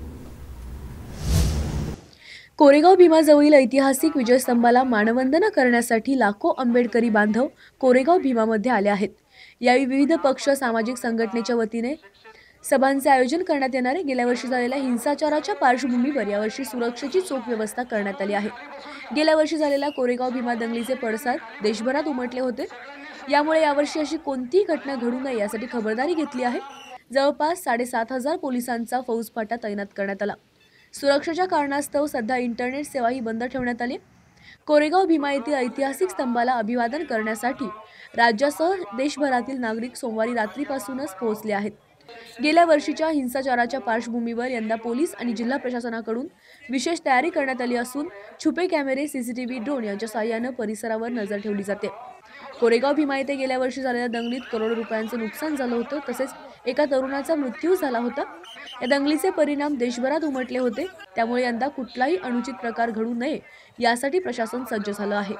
S1: कोरेगाव भीमाजवळील ऐतिहासिक विजयस्तंभाला मानवंदना करण्यासाठी लाखो आंबेडकरी बांधव कोरेगाव भीमामध्ये आले आहेत. यावेळी विविध पक्ष सामाजिक संघटनेच्या वतीने सभांचे आयोजन करण्यात येणार आहे. गेल्या वर्षी झालेल्या हिंसाचाराच्या पार्श्वभूमीवर यावर्षी सुरक्षेची चोख व्यवस्था करण्यात आली आहे. गेल्या वर्षी झालेल्या कोरेगाव भीमा दंगलीचे पडसाद देशभरात उमटले होते. यामुळे यावर्षी अशी कोणतीही घटना घडू नये यासाठी खबरदारी घेतली आहे. जवळपास 7,500 पोलिसांचा फौजफाटा तैनात करण्यात आला. सुरक्षेच्या कारणास्तव सध्या इंटरनेट सेवाही बंद ठेवण्यात आली. कोरेगाव भीमा येथील ऐतिहासिक स्तंभाला अभिवादन करण्यासाठी राज्यासह देशभरातील नागरिक सोमवारी रात्रीपासूनच पोहोचले आहेत. गेल्या वर्षीच्या हिंसाचाराच्या पार्श्वभूमीवर यंदा पोलीस आणि जिल्हा प्रशासनाकडून विशेष तयारी करण्यात आली असून छुपे कॅमेरे, सीसीटीव्ही, ड्रोन यांच्या साहाय्यानं परिसरावर नजर ठेवली जाते. कोरेगाव भीमा येथे गेल्या वर्षी झालेल्या दंगलीत करोडो रुपयांचं नुकसान झालं होतं. तसेच एका तरुणाचा मृत्यू झाला होता. या दंगलीचे परिणाम देशभरात उमटले होते. त्यामुळे यंदा कुठलाही अनुचित प्रकार घडू नये यासाठी प्रशासन सज्ज झालं आहे.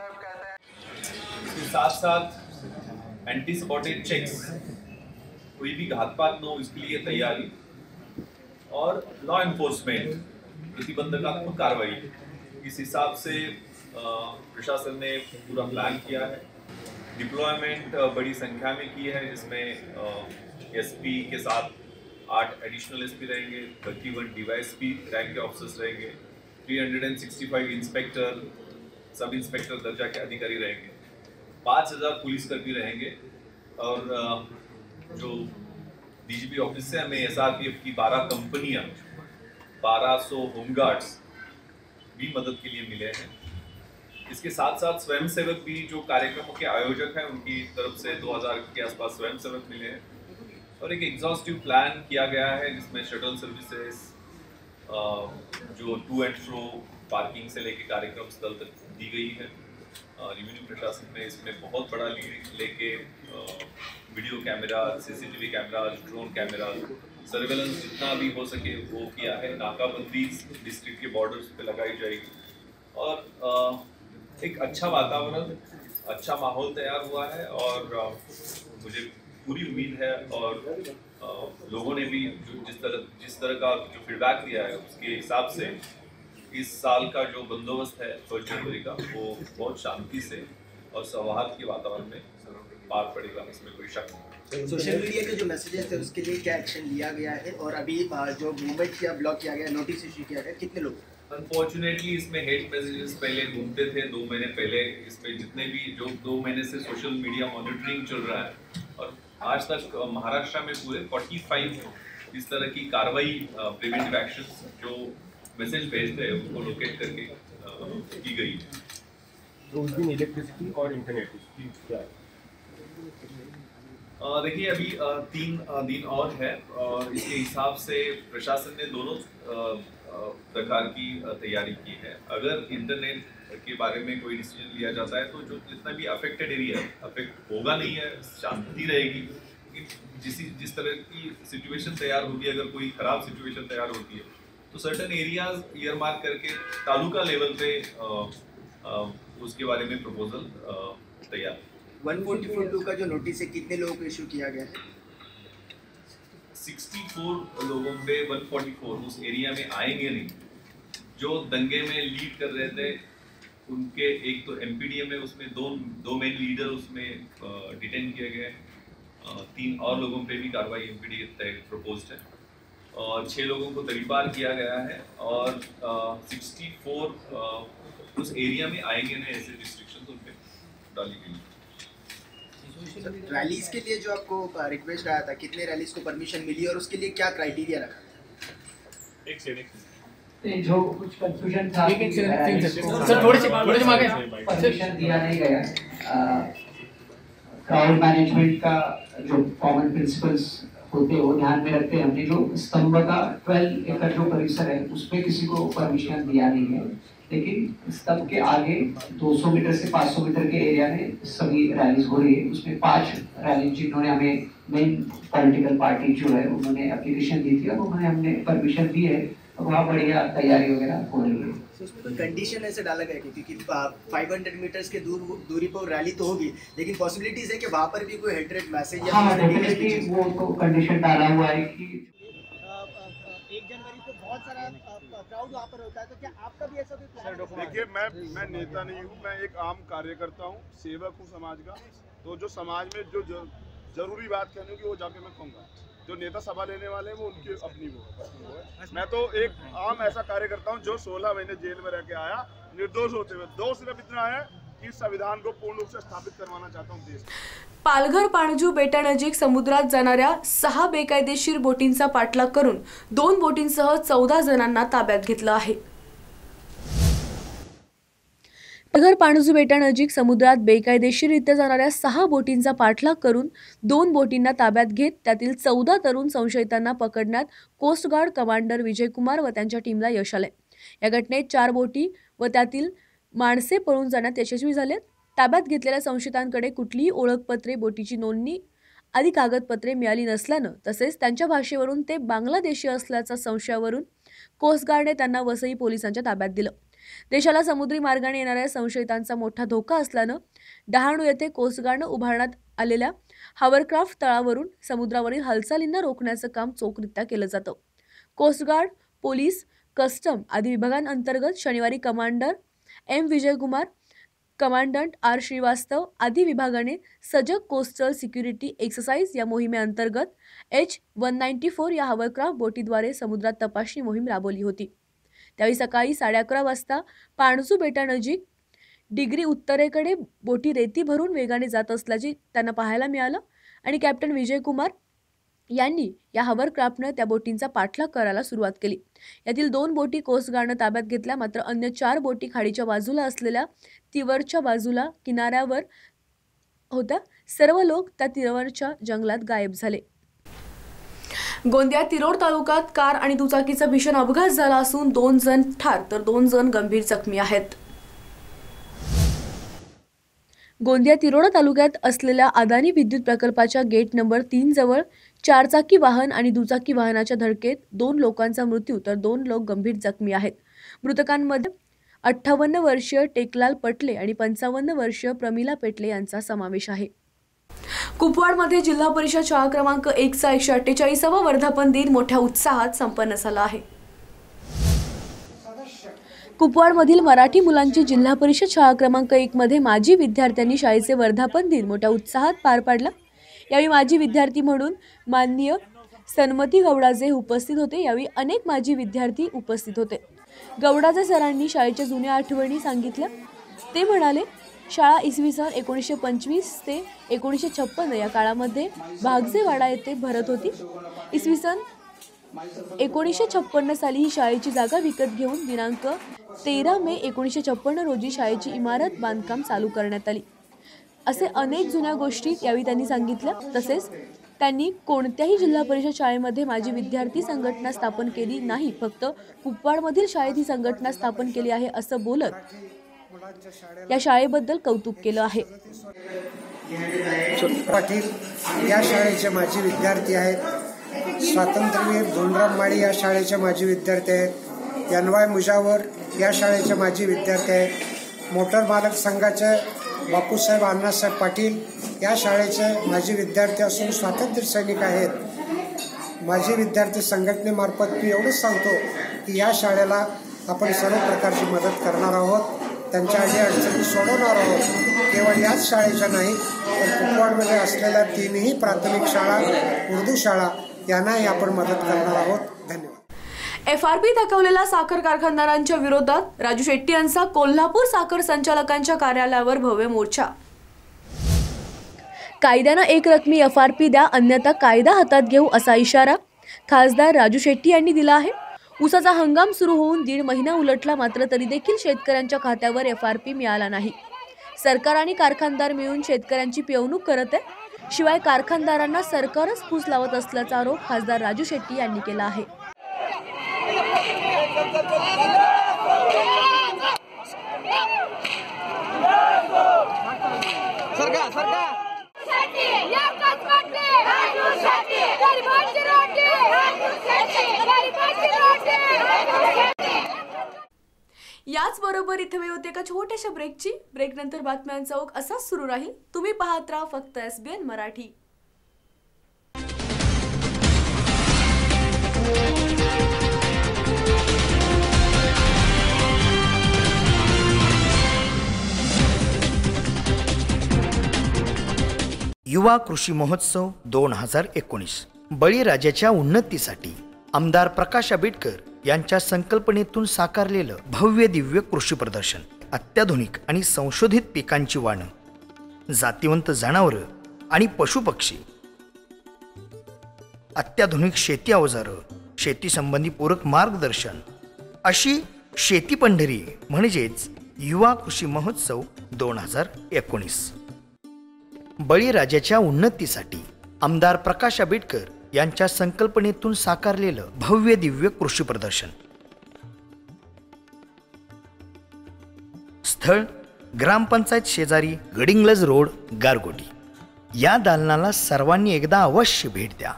S3: एंटी सबॉर्डिनेट चेक्स, कोई भी घातपात न हो इसके लिए तैयारी और लॉ एनफोर्समेंट प्रतिबंधकात्मक कार्रवाई, इस हिसाब से प्रशासन ने पूरा प्लान किया है. डिप्लॉयमेंट बड़ी संख्या में की है, जिसमें एसपी के साथ 8 एडिशनल एसपी रहेंगे, 31 डीवाईएसपी रैंक के ऑफिसर्स रहेंगे, 365 इंस्पेक्टर, सब इंस्पेक्टर दर्जा के अधिकारी रहेंगे, 5,000 पुलिसकर्मी रहेंगे और जो डीजीपी ऑफिस से हमें एसआरपीएफ की 12 कंपनियां, 1200 होमगार्ड्स भी मदद के लिए मिले हैं. इसके साथ साथ स्वयंसेवक भी जो कार्यक्रमों के आयोजक हैं उनकी तरफ से 2000 के आसपास स्वयंसेवक मिले हैं और एक एग्जॉस्टिव प्लान किया गया है जिसमें शटल सर्विसेज, जो टू एंड फ्रो पार्किंग से लेके कार्यक्रम स्थल तक दी गई है. रेवेन्यू प्रशासन ने इसमें बहुत बड़ा लीड लेके video camera, CCTV camera, drone camera, surveillance जितना भी हो सके वो किया है. नाकाबंदी डिस्ट्रिक्ट के बॉर्डर्स पे लगाई जाएगी और एक अच्छा वातावरण, अच्छा माहौल तैयार हुआ है और मुझे पूरी उम्मीद है और लोगों ने भी जिस तरह का जो फीडबैक दिया है उसके हिसाब से इस साल का जो बंदोबस्त है 1 जनवरी का वो बहुत शांति से और सौहार्द के वातावरण में पार पड़ेगा, इसमें कोई शक नहीं.
S14: सोशल मीडिया के जो मैसेजेस थे उसके लिए क्या एक्शन लिया गया है और अभी जो मूवमेंट किया, ब्लॉक किया गया, नोटिस इशू किया गया, कितने लोग?
S3: अनफॉर्चुनेटली इसमें हेट मैसेजेस पहले घूमते थे 2 महीने पहले. इसमें जितने भी जो 2 महीने से सोशल मीडिया मॉनिटरिंग चल रहा है और आज तक महाराष्ट्र में पूरे 45 इस तरह की कार्रवाई प्रिवेंटिव एक्शंस जो मैसेज भेजते हैं उनको लोकेट करके की गई है।
S13: तो उस दिन इलेक्ट्रिसिटी और इंटरनेट की क्या है?
S3: देखिए अभी 3 दिन और है और इसके हिसाब से प्रशासन ने दोनों प्रकार की तैयारी की है। अगर इंटरनेट के बारे में कोई डिसीजन लिया जाता है तो जो जितना भी अफेक्टेड एरिया है अफेक्ट होगा नहीं है, शांति रहेगी। जिस तरह की सिचुएशन तैयार होगी, अगर कोई खराब सिचुएशन तैयार होती है तो सर्टेन एरियाज ईयर मार्क करके तालुका लेवल पे उसके बारे में प्रपोजल तैयार।
S14: 144(2) का जो नोटिस है कितने लोगों को इशू किया गया है?
S3: 64 लोगों पे 144 उस एरिया में आएंगे नहीं। जो दंगे में लीड कर रहे थे उनके एक तो एमपीडीए में उसमें दो मेन लीडर उसमें डिटेन किए गए। 3 और लोगों पे भी कार्रवाई एमपीडीए तहत प्रपोज्ड है और 6 लोगों को तरीपार किया गया है और 64 उस एरिया में आएंगे नहीं ऐसे रिस्ट्रिक्शंस उन पे डाली गई।
S14: रैलीज के लिए जो आपको रिक्वेस्ट आया था, कितने रैलीज को परमिशन मिली और उसके लिए क्या क्राइटेरिया रखा?
S3: एक सेकंड
S15: जो कुछ कंफ्यूजन था
S20: सर थोड़े से मांगे
S15: परमिशन दिया नहीं गया। क्राउड मैनेजमेंट का जो कॉमन प्रिंसिपल्स होते हैं वो ध्यान में रखते हैं हमने जो स्तंभ का 12 एकड़ जो परिसर है उसमें किसी को परमिशन दिया नहीं है, लेकिन स्तंभ के आगे 200 मीटर से 500 मीटर के एरिया में सभी रैलीज हो रही है। उसमें 5 रैली जिन्होंने हमें मेन पॉलिटिकल पार्टी जो है उन्होंने एप्लीकेशन दी थी और उन्होंने हमने परमिशन दी है और वहाँ बढ़िया तैयारी वगैरह हो रही है।
S14: उसमें कोई कंडीशन ऐसे डाला गया क्योंकि 500 मीटर्स के दूरी पर रैली तो होगी, लेकिन पॉसिबिलिटीज है कि वहाँ पर भी कोई हेट्रेड मैसेज या
S15: वो तो कंडीशन डाला हुआ है कि
S22: 1 जनवरी को बहुत सारा क्राउड वहाँ पर होता है, तो क्या आपका भी ऐसा कोई प्लान है?
S16: देखिए मैं नेता नहीं हूँ, मैं एक आम कार्यकर्ता हूँ, सेवक हूँ समाज का। तो जो समाज में जो जरूरी बात कहनी होगी वो जाके मैं कहूँगा। जो नेता सभा लेने वाले हैं वो उनकी अपनी वो है। मैं तो एक आम ऐसा कार्यकर्ता हूँ जो 16 महीने जेल में रह के आया निर्दोष होते हुए। दोष सिर्फ इतना है कि संविधान को पूर्ण रूप से स्थापित करवाना चाहता हूँ देश।
S1: पालघर पाणजू बेटानजीक समुद्रात जाणाऱ्या 6 बेकायदेशीर बोटींचा पाठलाग करून 2 बोटींसह 14 जणांना ताब्यात घेतलं आहे। पालघर पाणजू बेटानजीक समुद्रात बेकायदेशीररित्या जाणाऱ्या 6 बोटींचा पाठलाग करून 2 बोटींना ताब्यात घेत त्यातील 14 तरुण संशयितांना पकडण्यात कोस्ट गार्ड कमांडर विजयकुमार व त्यांच्या टीमला यश आले। या घटनेत 4 बोटी व त्यातील माणसे पळून जाण्यात यशस्वी झाले। ताब्यात घेतलेल्या संशयितांकडे कुठलीही ओळखपत्रे, बोटीची नोंदणी आदी कागदपत्रे मिळाली नसल्यानं तसेच त्यांच्या भाषेवरून ते बांगलादेशी असल्याच्या संशयावरून कोस्ट गार्डने त्यांना वसई पोलिसांच्या ताब्यात दिलं। देशाला समुद्री मार्गाने येणाऱ्या संशयितांचा मोठा धोका असल्यानं डहाणू येथे कोस्ट गार्डनं उभारण्यात आलेल्या हॉवरक्राफ्ट तळावरून समुद्रावरील हालचालींना रोखण्याचं काम चोखरित्या केलं जातं। कोस्ट गार्ड, पोलीस, कस्टम आदी विभागांअंतर्गत शनिवारी commander M Vijaykumar, commandant R Srivastava आदी विभागाने सजग कोस्टल सिक्युरिटी एक्सरसाइज या मोहिमेअंतर्गत H-194 या हॉवरक्राफ्ट बोटीद्वारे समुद्रात तपासणी मोहीम राबवली होती। त्यावेळी सकाळी 11:30 वाजता पाणजू बेटानजीक डिग्री उत्तरेकडे बोटी रेती भरून वेगाने जात असल्याचे त्यांना पाहायला मिळालं आणि कॅप्टन विजयकुमार यांनी या हॉवरक्राफ्टनं त्या बोटींचा पाठलाग करायला सुरुवात केली। यातील 2 बोटी कोस्ट गार्डनं ताब्यात घेतल्या, मात्र अन्य 4 बोटी खाडीच्या बाजूला असलेल्या तिवरच्या बाजूला किनाऱ्यावर होत्या। सर्व लोक त्या तिवरच्या जंगलात गायब झाले। गोंदिया तिरोड तालुक्यात कार आणि दुचाकीचा भीषण अपघात झाला असून 2 जण ठार तर 2 जण गंभीर जखमी आहेत। गोंदिया तिरोड तालुक्यात असलेल्या अदानी विद्युत प्रकल्पाच्या गेट नंबर 3 जवळ 4 चाकी वाहन आणि दुचाकी वाहनाच्या धडकेत 2 लोकांचा मृत्यू तर 2 लोक गंभीर जखमी आहेत। मृतकांमध्ये 58 वर्षीय टेकलाल पटले आणि 55 वर्षीय प्रमिला पेटले यांचा समावेश आहे। कुपवाडमध्ये जिल्हा परिषद शाळा क्रमांक 1चा 148वा वर्धापन दिन मोठ्या उत्साहात संपन्न झाला आहे। कुपवाडमधील मराठी मुलांची जिल्हा परिषद शाळा क्रमांक 1 मध्ये माजी विद्यार्थ्यांनी शाळेचे वर्धापन दिन मोठ्या उत्साहात पार पाडला। यावेळी माजी विद्यार्थी म्हणून माननीय सन्मती गौडाजे उपस्थित होते। यावेळी अनेक माजी विद्यार्थी उपस्थित होते। गौडाजे सरांनी शाळेच्या जुन्या आठवणी सांगितल्या। ते म्हणाले, शाळा इसवी सन 1925 ते 1956 या काळामध्ये भागजेवाडा येथे भरत होती. इसवी सन 1956 साली ही शाळेची जागा विकत घेऊन दिनांक 13 मे 1956 रोजी शाळेची इमारत बांधकाम चालू करण्यात आली. असे अनेक जुन्या गोष्टी यावेळी त्यांनी सांगितल्या. तसेच त्यांनी कोणत्याही जिल्हा परिषद शाळेमध्ये माजी विद्यार्थी संघटना स्थापन केली नाही, फक्त कुपवाडमधील शाळेत ही संघटना स्थापन केली आहे असं बोलत या शाळेबद्दल कौतुक केलं आहे.
S2: पाटील या शाळेचे माजी विद्यार्थी आहेत. स्वातंत्र्यवीर धोंडराम माळी या शाळेचे माजी विद्यार्थी आहेत. NY मुजावर या शाळेचे माजी विद्यार्थी आहेत. मोटर मालक संघाचे बापूसाहेब अण्णासाहेब पाटील या शाळेचे माजी विद्यार्थी असून स्वातंत्र्य सैनिक आहेत. माजी विद्यार्थी संघटनेमार्फत मी एवढंच सांगतो की या शाळेला आपण सर्व प्रकारची मदत करणार आहोत, त्यांच्या अडचणी सोडवणार आहोत. केवळ याच शाळेच्या नाही तर कुपवाडमध्ये असलेल्या 3ही प्राथमिक शाळा, उर्दू शाळा यांनाही आपण मदत करणार आहोत. धन्यवाद.
S1: FRP थकवलेल्या साखर कारखानदारांच्या विरोधात राजू शेट्टी यांचा कोल्हापूर साखर संचालकांच्या कार्यालयावर भव्य मोर्चा. कायद्यानं एक रकमी FRP द्या, अन्यथा कायदा हातात घेऊ असा इशारा खासदार राजू शेट्टी यांनी दिला आहे. ऊसाचा हंगाम सुरू होऊन 1.5 महिना उलटला, मात्र तरी देखील शेतकऱ्यांच्या खात्यावर FRP मिळाला नाही. सरकार आणि कारखानदार मिळून शेतकऱ्यांची पिळवणूक करत आहे. शिवाय कारखानदारांना सरकारच फूस लावत असल्याचा आरोप खासदार राजू शेट्टी यांनी केला आहे. याचबरोबर इथे वेळ होते एका छोट्याशा ब्रेकची. ब्रेकनंतर बातम्यांचा ओघ असाच सुरू राहील. तुम्ही पाहत राहा फक्त SBN मराठी.
S8: युवा कृषी महोत्सव 2019 बळीराजाच्या उन्नतीसाठी आमदार प्रकाश आंबेडकर यांच्या संकल्पनेतून साकारलेलं भव्य दिव्य कृषी प्रदर्शन. अत्याधुनिक आणि संशोधित पिकांची वाणं, जातिवंत जनावरं आणि पशुपक्षी, अत्याधुनिक शेती अवजारं, शेती संबंधी पूरक मार्गदर्शन अशी शेती पंढरी म्हणजेच युवा कृषी महोत्सव 2019. बळीराजाच्या उन्नतीसाठी आमदार प्रकाश आंबेडकर यांच्या संकल्पनेतून साकारलेलं भव्य दिव्य कृषी प्रदर्शन. स्थळ ग्रामपंचायत शेजारी गडिंग्लज रोड, गारगोटी. या दालनाला सर्वांनी एकदा अवश्य भेट द्या.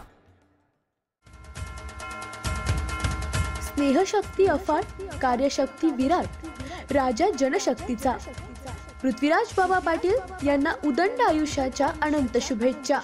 S1: स्नेहशक्ती अफाट, कार्यशक्ती विराट, राजा जनशक्तीचा. पृथ्वीराज बाबा पाटील यांना उदंड आयुष्याच्या अनंत शुभेच्छा.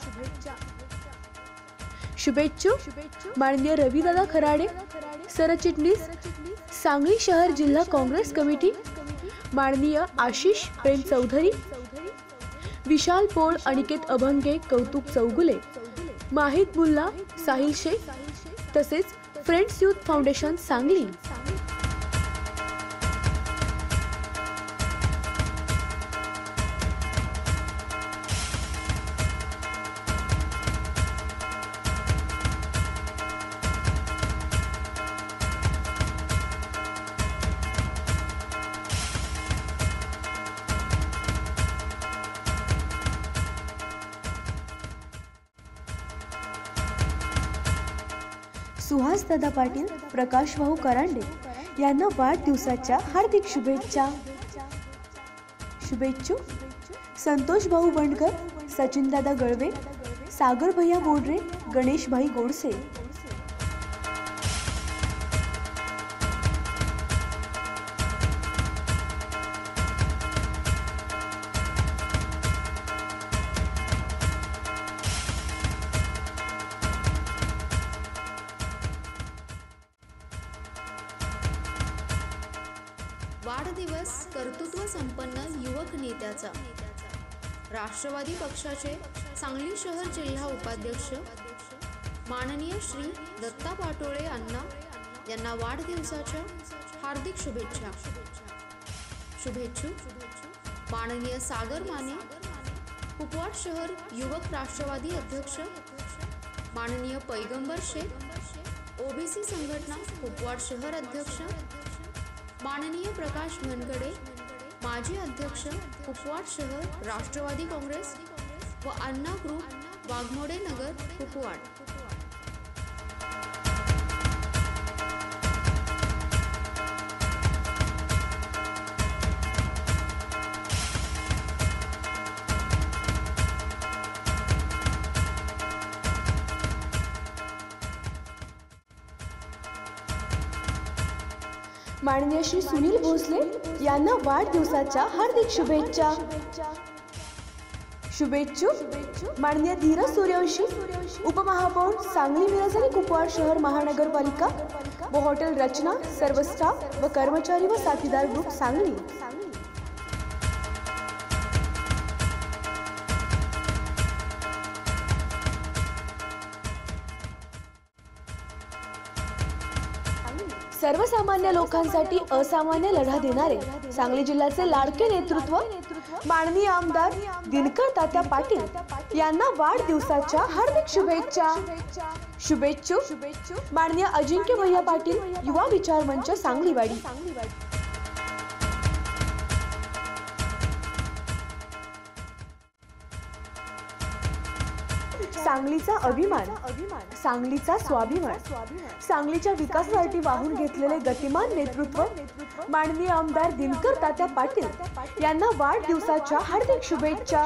S1: शुभेच्छुक माननीय रविदादा खराडे, सरचिटणीस सांगली शहर जिल्हा काँग्रेस कमिटी, माननीय आशिष प्रेम चौधरी, विशाल पोळ, अनिकेत अभंगे, कौतुक चौगुले, माहिद मुल्ला, साहिल शेख, तसेच फ्रेंड्स यूथ फाउंडेशन सांगली. सुहासदादा पाटील, प्रकाश भाऊ करांडे यांना वाढदिवसाच्या हार्दिक शुभेच्छा. शुभेच्छुक संतोष भाऊ बंडकर, सचिनदादा गळवे, सागर भैया बोडरे, गणेश भाई गोडसे.
S17: वाढदिवस कर्तृत्व संपन्न युवक नेत्याचा. राष्ट्रवादी पक्षाचे सांगली शहर जिल्हा उपाध्यक्ष माननीय श्री दत्ता पाटोळे अण्णा यांना वाढदिवसाच्या हार्दिक शुभेच्छा. शुभेच्छुक माननीय सागर माने, कुपवाड शहर युवक राष्ट्रवादी अध्यक्ष, माननीय पैगंबर शेख, ओबीसी संघटना कुपवाड शहर अध्यक्ष, माननीय प्रकाश मनगडे, माजी अध्यक्ष कुपवाड शहर राष्ट्रवादी काँग्रेस व अण्णा ग्रुप वाघमोडे नगर कुपवाड।
S1: माननीय श्री सुनील भोसले यांना वाढदिवसाच्या हार्दिक शुभेच्छा। शुभेच्छुक माननीय धीरज सूर्यवंशी, उपमहापौर सांगली मिरज आणि कुपवाड शहर महानगरपालिका व हॉटेल रचना, सर्व स्टाफ व कर्मचारी व साथीदार ग्रुप सांगली। सर्वसामान्य लोकांसाठी असामान्य लढा देणारे सांगली जिल्ह्याचे लाडके नेतृत्व माननीय आमदार दिनकर तात्या पाटील यांना वाढदिवसाच्या हार्दिक शुभेच्छा। शुभेच्छुक माननीय अजिंक्य भैया पाटील, युवा विचार मंच सांगलीवाडी। सांगलीचा अभिमान, सांगलीचा स्वाभिमान, सांगलीच्या विकासासाठी वाहून घेतलेले गतिमान नेतृत्व माननीय आमदार दिनकर तात्या पाटील यांना वाढदिवसाच्या हार्दिक शुभेच्छा।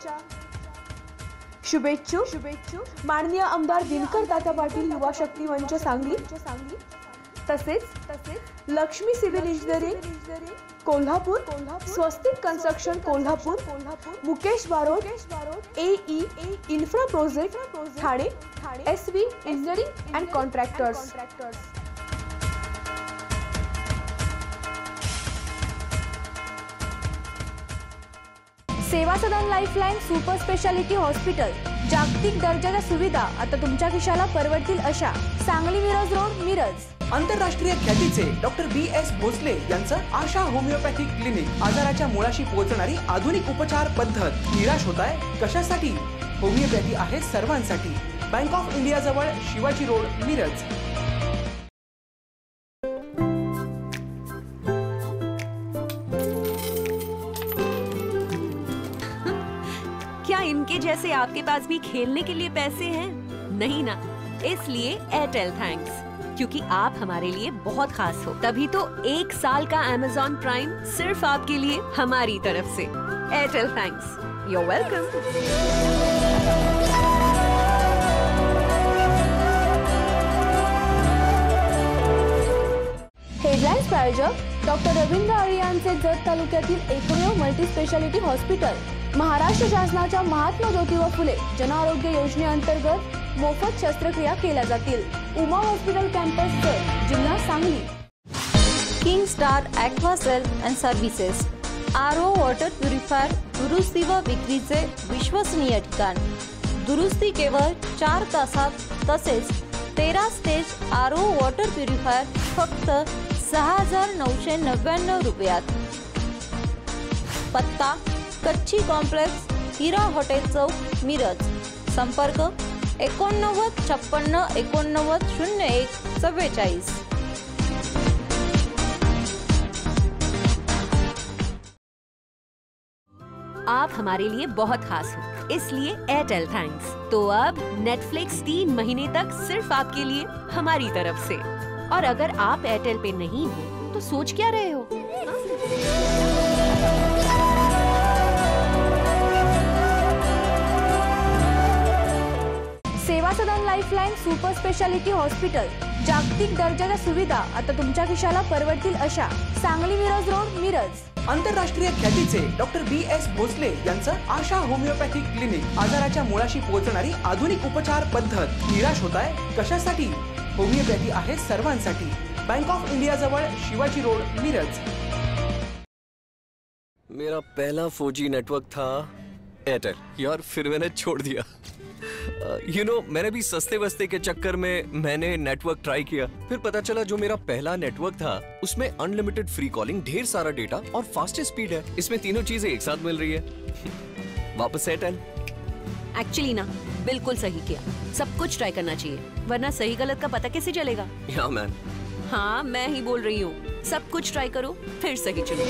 S1: शुभेच्छुक माननीय आमदार दिनकर तात्या पाटील, युवा शक्ती मंच सांगली। तसेच Lakshmi civil engineering Kolhapur, Swastik construction Kolhapur, Mukesh Barot AE infra project Thane, SV engineering and contractors. Seva Sadan lifeline super speciality hospital, जागतिक दर्जाच्या सुविधा आता तुमच्या खिशाला परवडतील अशा, सांगली मिरज रोड मिरज।
S5: आंतरराष्ट्रीय ख्यातीचे डॉक्टर BS भोसले यांचं आशा होमिओपॅथिक क्लिनिक, आजाराच्या मुळाशी पोहोचणारी आधुनिक उपचार पद्धत। निराश होताय कशासाठी? होमिओपॅथी आहे सर्वांसाठी। बँक ऑफ इंडिया जवळ शिवाजी रोड मिरज।
S6: क्या इनके जैसे आपके पास भी खेलने के लिए पैसे हैं? नहीं ना, इसलिए एयरटेल थैंक्स, क्योंकि आप हमारे लिए बहुत खास हो। तभी तो 1 साल का Amazon प्राइम सिर्फ आपके लिए हमारी तरफ से। Airtel thanks, you're welcome।
S1: Headlines प्रायोजक डॉक्टर रवींद्र आळे यांचे जत तालुक्यातील एकमेव मल्टी स्पेशालिटी हॉस्पिटल। महाराष्ट्र शासनाच्या महात्मा ज्योतिबा फुले जन आरोग्य योजनेअंतर्गत मोफत शस्त्रक्रिया केल्या जातील। उमा हॉस्पिटल कॅम्पस जत, जिल्हा Sangli.
S7: King star aqua self and services, RO water purifier दुरुस्ती व विक्रीचे विश्वसनीय ठिकाण। दुरुस्ती केवळ 4 तासात, तसेच 13 स्टेज RO वॉटर प्युरिफायर फक्त 6,999 रुपयात। पत्ता कच्ची कॉम्प्लेक्स, हिरा हॉटेल चौक मिरज। संपर्क 89 56 89 01 44।
S6: आप हमारे लिए बहुत खास हो, इसलिए एयरटेल थैंक्स। तो अब नेटफ्लिक्स 3 महीने तक सिर्फ आपके लिए हमारी तरफ से। और अगर आप एयरटेल पे नहीं हो तो सोच क्या रहे हो?
S1: Seva Sadan lifeline super speciality hospital, जागतिक दर्जाच्या सुविधा आता तुमच्या खिशाला परवडतील अशा, सांगली मिरज रोड मिरज।
S5: आंतरराष्ट्रीय ख्यातीचे डॉक्टर BS भोसले यांचं आशा होमिओपॅथिक क्लिनिक, आजाराच्या मुळाशी पोहोचणारी आधुनिक उपचार पद्धत। निराश होताय कशासाठी? होमिओपॅथी आहे सर्वांसाठी। बँक ऑफ इंडिया जवळ शिवाजी रोड मिरज।
S24: मेरा पहला 4G नेटवर्क था एयरटेल यार, फिर मैंने छोड़ दिया।
S18: मैंने भी सस्ते वस्ते के चक्कर में मैंने नेटवर्क ट्राई किया, फिर पता चला जो मेरा पहला नेटवर्क था उसमें अनलिमिटेड फ्री कॉलिंग, ढेर सारा डेटा और फास्टेस्ट स्पीड है। इसमें तीनों चीजें एक साथ मिल रही है। वापस एयरटेल।
S6: एक्चुअली ना, बिल्कुल सही किया। सब कुछ ट्राई करना चाहिए, वरना सही गलत का पता कैसे चलेगा।
S18: या मैन।
S6: हाँ, मैं ही बोल रही हूँ, सब कुछ ट्राई करो फिर सही चलो।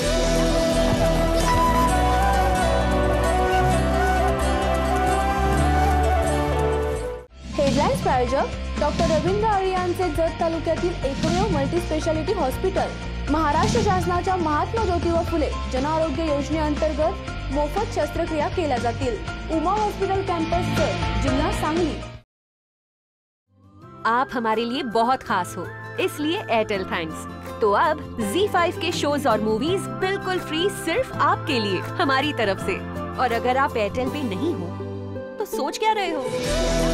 S1: हेडलाईन्स प्रायोजक डॉक्टर रवींद्र आळे यांचे जत तालुक्यातील एकमेव मल्टी स्पेशालिटी हॉस्पिटल, महाराष्ट्र शासनाच्या महात्मा ज्योतिबा फुले जन आरोग्य योजनेअंतर्गत मोफत शस्त्रक्रिया केल्या जातील। उमा हॉस्पिटल कैंपस जत, जिल्हा सांगली।
S6: आप हमारे लिए बहुत खास हो, इसलिए एयरटेल थैंक्स। तो अब ZEE5 के शोज और मूवीज बिल्कुल फ्री सिर्फ आपके लिए हमारी तरफ से। और अगर आप एयरटेल पे नहीं हो तो सोच क्या रहे हो?